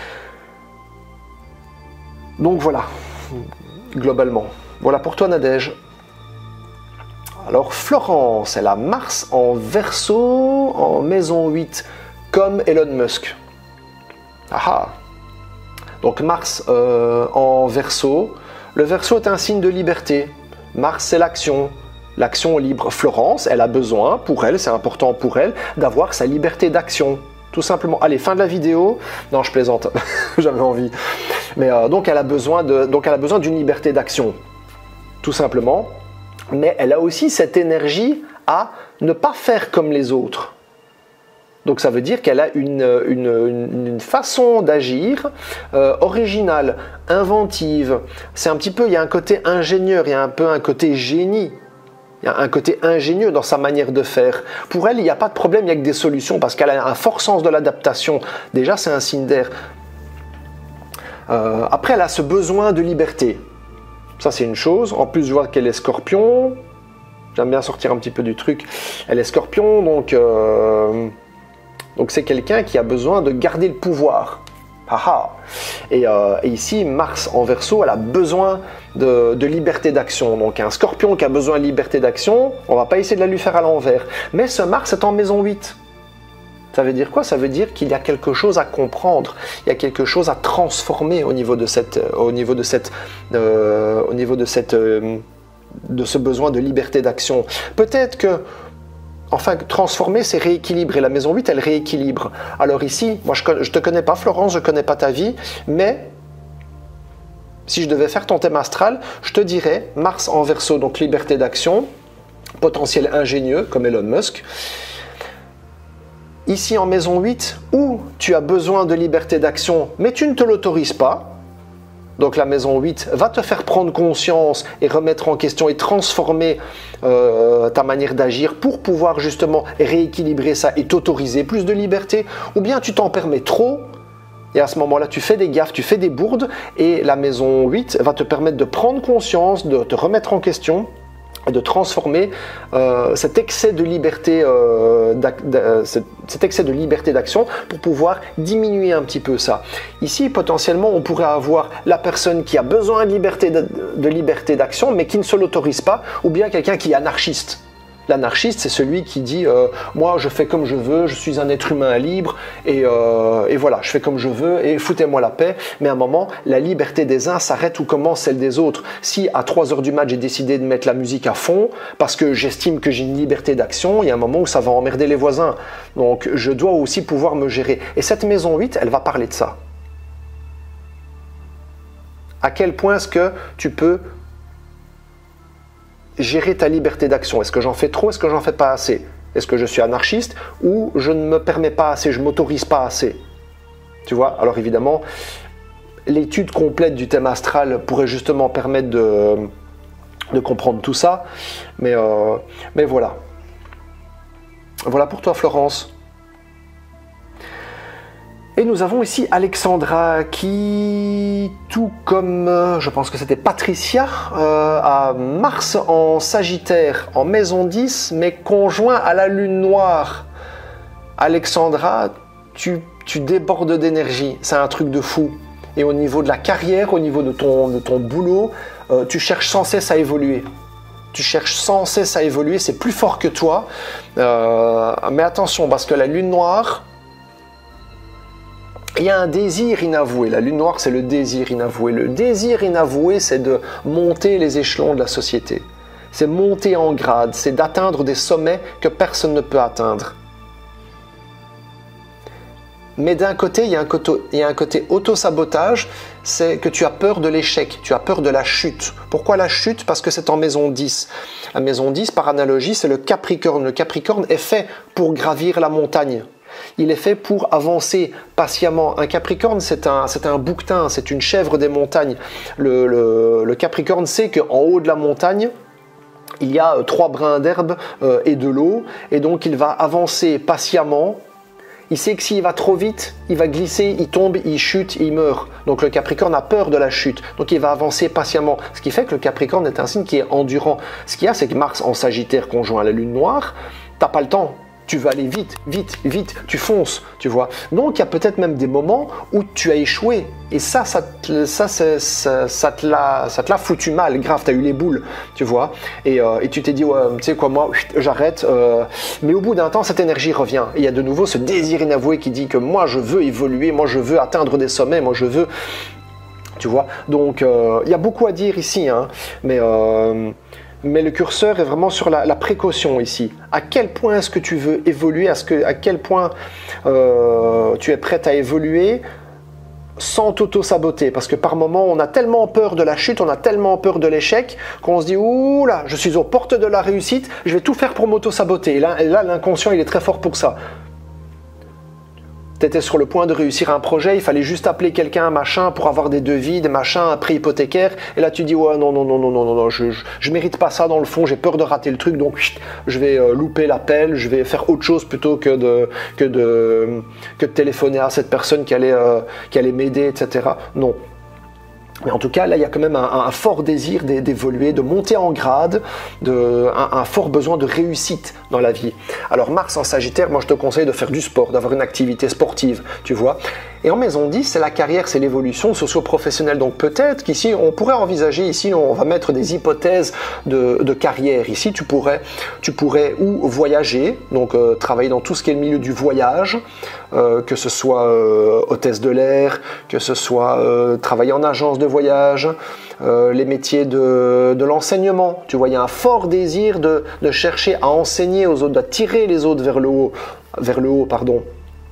Donc voilà, globalement. Voilà pour toi, Nadège. Alors Florence, elle a Mars en Verseau, en maison huit, comme Elon Musk. Ah. Donc Mars euh, en Verseau. Le Verseau est un signe de liberté. Mars, c'est l'action. L'action libre. Florence, elle a besoin, pour elle, c'est important pour elle, d'avoir sa liberté d'action. Tout simplement. Allez, fin de la vidéo. Non, je plaisante. J'avais envie. Mais euh, donc, elle a besoin de, donc elle a besoin d'une liberté d'action. Tout simplement. Mais elle a aussi cette énergie à ne pas faire comme les autres. Donc ça veut dire qu'elle a une, une, une, une façon d'agir euh, originale, inventive. C'est un petit peu, il y a un côté ingénieur, il y a un peu un côté génie. Il y a un côté ingénieux dans sa manière de faire. Pour elle, il n'y a pas de problème, il n'y a que des solutions parce qu'elle a un fort sens de l'adaptation. Déjà, c'est un signe d'air. Euh, après, elle a ce besoin de liberté. Ça, c'est une chose. En plus, je vois qu'elle est Scorpion. J'aime bien sortir un petit peu du truc. Elle est Scorpion, donc euh, donc c'est quelqu'un qui a besoin de garder le pouvoir. Haha. Et, euh, et ici, Mars en Verseau, elle a besoin de, de liberté d'action. Donc un Scorpion qui a besoin de liberté d'action, on va pas essayer de la lui faire à l'envers. Mais ce Mars est en maison huit. Ça veut dire quoi? Ça veut dire qu'il y a quelque chose à comprendre, il y a quelque chose à transformer au niveau de cette, au niveau de cette, euh, au niveau de cette, euh, de ce besoin de liberté d'action. Peut-être que, enfin, transformer, c'est rééquilibrer. La maison huit, elle rééquilibre. Alors ici, moi, je ne te connais pas, Florence, je ne connais pas ta vie, mais si je devais faire ton thème astral, je te dirais Mars en Verseau, donc liberté d'action, potentiel ingénieux, comme Elon Musk. Ici en maison huit, où tu as besoin de liberté d'action, mais tu ne te l'autorises pas. Donc la maison huit va te faire prendre conscience et remettre en question et transformer euh, ta manière d'agir pour pouvoir justement rééquilibrer ça et t'autoriser plus de liberté. Ou bien tu t'en permets trop et à ce moment-là tu fais des gaffes, tu fais des bourdes et la maison huit va te permettre de prendre conscience, de te remettre en question et de transformer euh, cet excès de liberté euh, euh, cet excès de liberté d'action pour pouvoir diminuer un petit peu ça. Ici, potentiellement, on pourrait avoir la personne qui a besoin de liberté de, de liberté d'action, mais qui ne se l'autorise pas, ou bien quelqu'un qui est anarchiste. L'anarchiste, c'est celui qui dit euh, « moi, je fais comme je veux, je suis un être humain libre, et, euh, et voilà, je fais comme je veux, et foutez-moi la paix. » Mais à un moment, la liberté des uns s'arrête où commence celle des autres. Si à trois heures du match, j'ai décidé de mettre la musique à fond, parce que j'estime que j'ai une liberté d'action, il y a un moment où ça va emmerder les voisins. Donc, je dois aussi pouvoir me gérer. Et cette maison huit, elle va parler de ça. À quel point est-ce que tu peux gérer ta liberté d'action. Est-ce que j'en fais trop? Est-ce que j'en fais pas assez? Est-ce que je suis anarchiste ou je ne me permets pas assez, je ne m'autorise pas assez? Tu vois? Alors évidemment, l'étude complète du thème astral pourrait justement permettre de, de comprendre tout ça. Mais, euh, mais voilà. Voilà pour toi, Florence. Et nous avons ici Alexandra qui, tout comme, euh, je pense que c'était Patricia, euh, a Mars en Sagittaire, en maison dix, mais conjoint à la Lune noire. Alexandra, tu, tu débordes d'énergie, c'est un truc de fou. Et au niveau de la carrière, au niveau de ton, de ton boulot, euh, tu cherches sans cesse à évoluer. Tu cherches sans cesse à évoluer, c'est plus fort que toi. Euh, mais attention, parce que la Lune noire... Il y a un désir inavoué. La lune noire, c'est le désir inavoué. Le désir inavoué, c'est de monter les échelons de la société. C'est monter en grade, c'est d'atteindre des sommets que personne ne peut atteindre. Mais d'un côté, il y a un côté, il y a un côté auto-sabotage, c'est que tu as peur de l'échec, tu as peur de la chute. Pourquoi la chute? Parce que c'est en maison dix. La maison dix, par analogie, c'est le Capricorne. Le Capricorne est fait pour gravir la montagne. Il est fait pour avancer patiemment. Un Capricorne, c'est un, c'est un bouquetin, c'est une chèvre des montagnes. Le, le, le Capricorne sait qu'en haut de la montagne, il y a trois brins d'herbe euh, et de l'eau, et donc il va avancer patiemment. Il sait que s'il va trop vite, il va glisser, il tombe, il chute, il meurt. Donc le Capricorne a peur de la chute, donc il va avancer patiemment. Ce qui fait que le Capricorne est un signe qui est endurant. Ce qu'il y a, c'est que Mars en Sagittaire conjoint à la Lune noire, t'as pas le temps. Tu vas aller vite, vite, vite, tu fonces, tu vois. Donc, il y a peut-être même des moments où tu as échoué. Et ça, ça te, ça, ça, ça, ça te l'a foutu mal, grave, tu as eu les boules, tu vois. Et, euh, et tu t'es dit, ouais, tu sais quoi, moi, j'arrête. Euh, mais au bout d'un temps, cette énergie revient. Et il y a de nouveau ce désir inavoué qui dit que moi, je veux évoluer, moi, je veux atteindre des sommets, moi, je veux... Tu vois. Donc, euh, il y a beaucoup à dire ici, hein. Mais... Euh, Mais le curseur est vraiment sur la, la précaution ici. À quel point est-ce que tu veux évoluer? À, ce que, à quel point euh, tu es prête à évoluer sans t'auto-saboter? Parce que par moment, on a tellement peur de la chute, on a tellement peur de l'échec, qu'on se dit « Ouh là, je suis aux portes de la réussite, je vais tout faire pour m'auto-saboter. » Et là, là l'inconscient, il est très fort pour ça. Tu étais sur le point de réussir un projet, il fallait juste appeler quelqu'un, machin, pour avoir des devis, des machins, un prêt hypothécaire. Et là, tu dis, ouais, non, non, non, non, non, non, non, je, je, je mérite pas ça dans le fond, j'ai peur de rater le truc, donc chut, je vais euh, louper l'appel, je vais faire autre chose plutôt que de, que de, que de téléphoner à cette personne qui allait, euh, qui allait m'aider, et cetera. Non. Mais en tout cas, là, il y a quand même un, un fort désir d'évoluer, de monter en grade, de, un, un fort besoin de réussite dans la vie. Alors, Mars en Sagittaire, moi, je te conseille de faire du sport, d'avoir une activité sportive, tu vois. Et en maison dix, c'est la carrière, c'est l'évolution socio-professionnelle. Donc, peut-être qu'ici, on pourrait envisager, ici, on va mettre des hypothèses de, de carrière. Ici, tu pourrais, tu pourrais ou voyager, donc euh, travailler dans tout ce qui est le milieu du voyage, euh, que ce soit euh, hôtesse de l'air, que ce soit euh, travailler en agence de voyage, euh, les métiers de, de l'enseignement. Tu vois, il y a un fort désir de, de chercher à enseigner aux autres, d'attirer les autres vers le haut, vers le haut, pardon.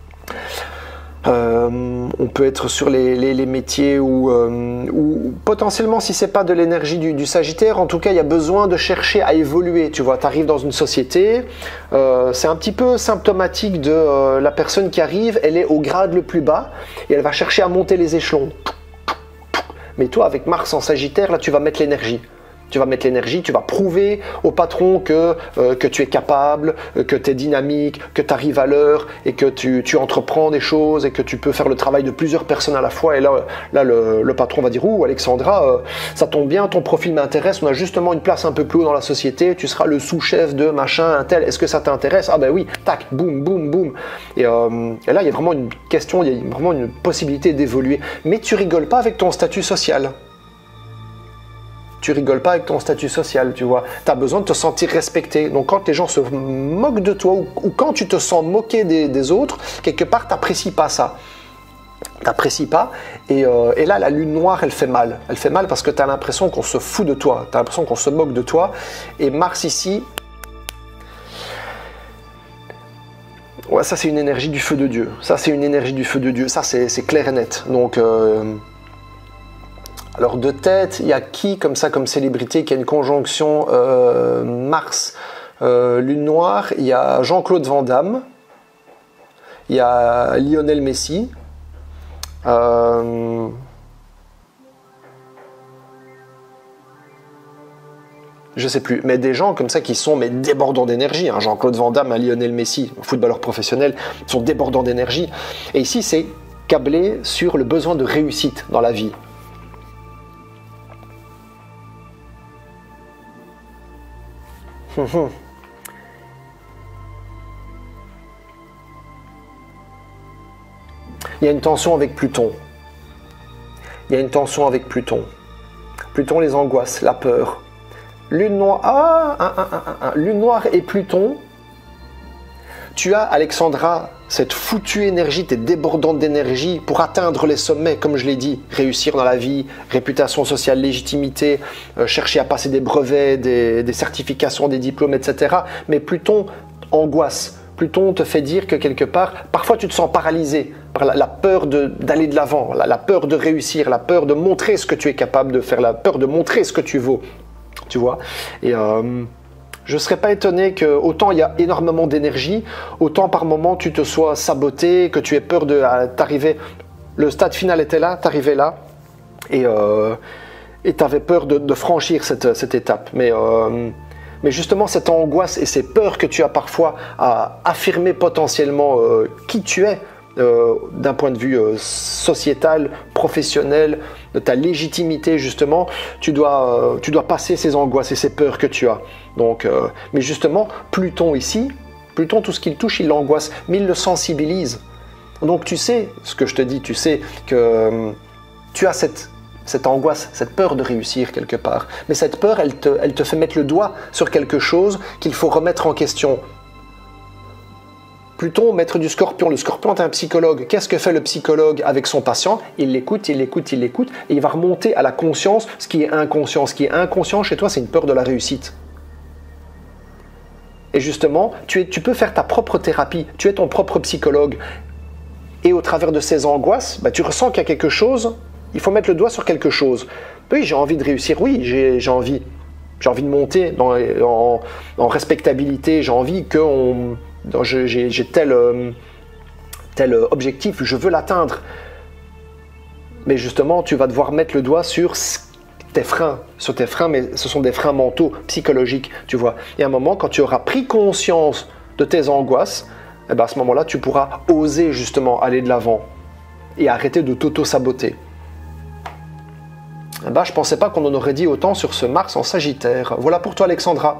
Euh, on peut être sur les, les, les métiers où, euh, où potentiellement, si c'est pas de l'énergie du, du Sagittaire, en tout cas, il y a besoin de chercher à évoluer. Tu vois, tu arrives dans une société, euh, c'est un petit peu symptomatique de euh, la personne qui arrive, elle est au grade le plus bas et elle va chercher à monter les échelons. Mais toi, avec Mars en Sagittaire, là, tu vas mettre l'énergie. Tu vas mettre l'énergie, tu vas prouver au patron que, euh, que tu es capable, euh, que tu es dynamique, que tu arrives à l'heure et que tu, tu entreprends des choses et que tu peux faire le travail de plusieurs personnes à la fois. Et là, là le, le patron va dire « Ouh, Alexandra, euh, ça tombe bien, ton profil m'intéresse, on a justement une place un peu plus haut dans la société, tu seras le sous-chef de machin, un tel, est-ce que ça t'intéresse ?» Ah ben oui, tac, boum, boum, boum. Et, euh, et là, il y a vraiment une question, il y a vraiment une possibilité d'évoluer. Mais tu rigoles pas avec ton statut social. Tu rigoles pas avec ton statut social, tu vois. Tu as besoin de te sentir respecté. Donc quand les gens se moquent de toi ou, ou quand tu te sens moqué des, des autres, quelque part, tu n'apprécies pas ça. Tu n'apprécies pas. Et, euh, et là, la lune noire, elle fait mal. Elle fait mal parce que tu as l'impression qu'on se fout de toi. Tu as l'impression qu'on se moque de toi. Et Mars ici... Ouais, ça, c'est une énergie du feu de Dieu. Ça, c'est une énergie du feu de Dieu. Ça, c'est clair et net. Donc... Euh... Alors de tête, il y a qui comme ça, comme célébrité, qui a une conjonction euh, Mars, euh, Lune Noire? Il y a Jean-Claude Van Damme, il y a Lionel Messi, euh, je sais plus, mais des gens comme ça qui sont mais débordants d'énergie, hein. Jean-Claude Van Damme, à Lionel Messi, footballeur professionnel, sont débordants d'énergie. Et ici, c'est câblé sur le besoin de réussite dans la vie. Il y a une tension avec Pluton. Il y a une tension avec Pluton. Pluton les angoisse, la peur. Lune noire, ah, un, un, un, un. Lune noire et Pluton. Tu as, Alexandra, cette foutue énergie, t'es débordante d'énergie pour atteindre les sommets, comme je l'ai dit, réussir dans la vie, réputation sociale, légitimité, euh, chercher à passer des brevets, des, des certifications, des diplômes, et cetera. Mais Pluton angoisse. Pluton te fait dire que quelque part, parfois tu te sens paralysé par la, la peur d'aller de l'avant, la, la peur de réussir, la peur de montrer ce que tu es capable de faire, la peur de montrer ce que tu vaux. Tu vois, et euh, je ne serais pas étonné que autant il y a énormément d'énergie, autant par moment tu te sois saboté, que tu aies peur de t'arriver. Le stade final était là, t'arrivais là, et euh, tu avais peur de, de franchir cette, cette étape. Mais, euh, mais justement, cette angoisse et ces peurs que tu as parfois à affirmer potentiellement euh, qui tu es, Euh, d'un point de vue euh, sociétal, professionnel, de ta légitimité justement, tu dois, euh, tu dois passer ces angoisses et ces peurs que tu as. Donc, euh, mais justement, Pluton ici, Pluton, tout ce qu'il touche, il l'angoisse, mais il le sensibilise. Donc tu sais ce que je te dis, tu sais que euh, tu as cette, cette angoisse, cette peur de réussir quelque part. Mais cette peur, elle te, elle te fait mettre le doigt sur quelque chose qu'il faut remettre en question. Pluton, maître du Scorpion. Le Scorpion est un psychologue. Qu'est-ce que fait le psychologue avec son patient? Il l'écoute, il l'écoute, il l'écoute, et il va remonter à la conscience ce qui est inconscient. Ce qui est inconscient chez toi, c'est une peur de la réussite. Et justement, tu, es, tu peux faire ta propre thérapie. Tu es ton propre psychologue. Et au travers de ces angoisses, bah, tu ressens qu'il y a quelque chose. Il faut mettre le doigt sur quelque chose. Oui, j'ai envie de réussir. Oui, j'ai envie. J'ai envie de monter dans, en, en respectabilité. J'ai envie qu'on... J'ai tel, euh, tel objectif, je veux l'atteindre. Mais justement, tu vas devoir mettre le doigt sur tes freins, sur tes freins, mais ce sont des freins mentaux, psychologiques, tu vois. Et à un moment, quand tu auras pris conscience de tes angoisses, eh ben à ce moment-là, tu pourras oser justement aller de l'avant et arrêter de t'auto-saboter. Eh ben, je ne pensais pas qu'on en aurait dit autant sur ce Mars en Sagittaire. Voilà pour toi, Alexandra.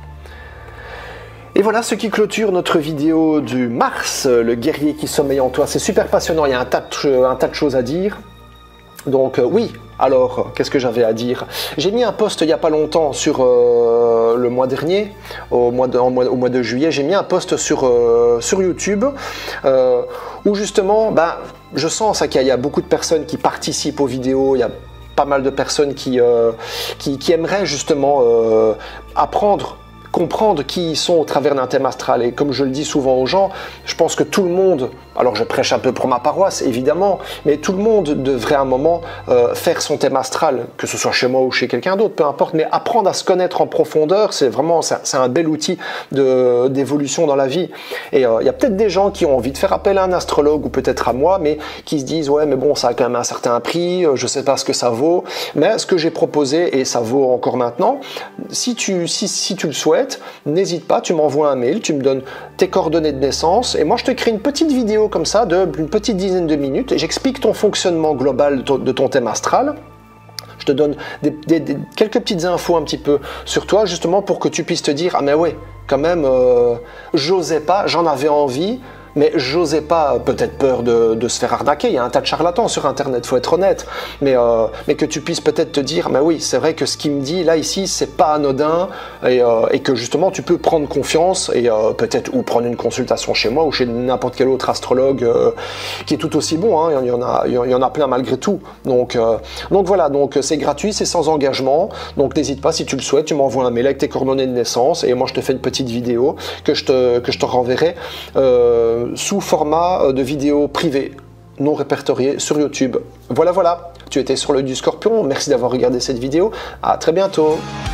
Et voilà ce qui clôture notre vidéo du Mars, le guerrier qui sommeille en toi. C'est super passionnant, il y a un tas de, un tas de choses à dire. Donc euh, oui, alors, qu'est-ce que j'avais à dire? J'ai mis un post il n'y a pas longtemps sur euh, le mois dernier, au mois de, mois, au mois de juillet, j'ai mis un post sur, euh, sur YouTube euh, où justement, ben, je sens qu'il y, y a beaucoup de personnes qui participent aux vidéos, il y a pas mal de personnes qui, euh, qui, qui aimeraient justement euh, apprendre, comprendre qui ils sont au travers d'un thème astral. Et comme je le dis souvent aux gens, je pense que tout le monde, alors je prêche un peu pour ma paroisse évidemment, mais tout le monde devrait à un moment euh, faire son thème astral, que ce soit chez moi ou chez quelqu'un d'autre, peu importe, mais apprendre à se connaître en profondeur, c'est vraiment c'est un bel outil d'évolution dans la vie. Et il euh, y a peut-être des gens qui ont envie de faire appel à un astrologue ou peut-être à moi, mais qui se disent ouais mais bon ça a quand même un certain prix, je sais pas ce que ça vaut, mais ce que j'ai proposé, et ça vaut encore maintenant, si tu, si, si tu le souhaites, n'hésite pas, tu m'envoies un mail, tu me donnes tes coordonnées de naissance et moi je te crée une petite vidéo comme ça d'une petite dizaine de minutes et j'explique ton fonctionnement global de ton, de ton thème astral. Je te donne des, des, des, quelques petites infos un petit peu sur toi justement pour que tu puisses te dire ah mais ouais quand même euh, j'osais pas, j'en avais envie, mais j'osais pas, peut-être peur de, de se faire arnaquer, il y a un tas de charlatans sur internet, faut être honnête, mais, euh, mais que tu puisses peut-être te dire, mais oui, c'est vrai que ce qu'il me dit là ici, c'est pas anodin, et, euh, et que justement tu peux prendre confiance, et euh, peut-être ou prendre une consultation chez moi, ou chez n'importe quel autre astrologue, euh, qui est tout aussi bon, hein, il, y en a, il y en a plein malgré tout, donc, euh, donc voilà, donc c'est gratuit, c'est sans engagement, donc n'hésite pas, si tu le souhaites, tu m'envoies un mail avec tes coordonnées de naissance, et moi je te fais une petite vidéo que je te, que je te renverrai, euh, sous format de vidéo privée non répertoriée sur YouTube. Voilà, voilà. Tu étais sur l'œil du scorpion, merci d'avoir regardé cette vidéo, à très bientôt.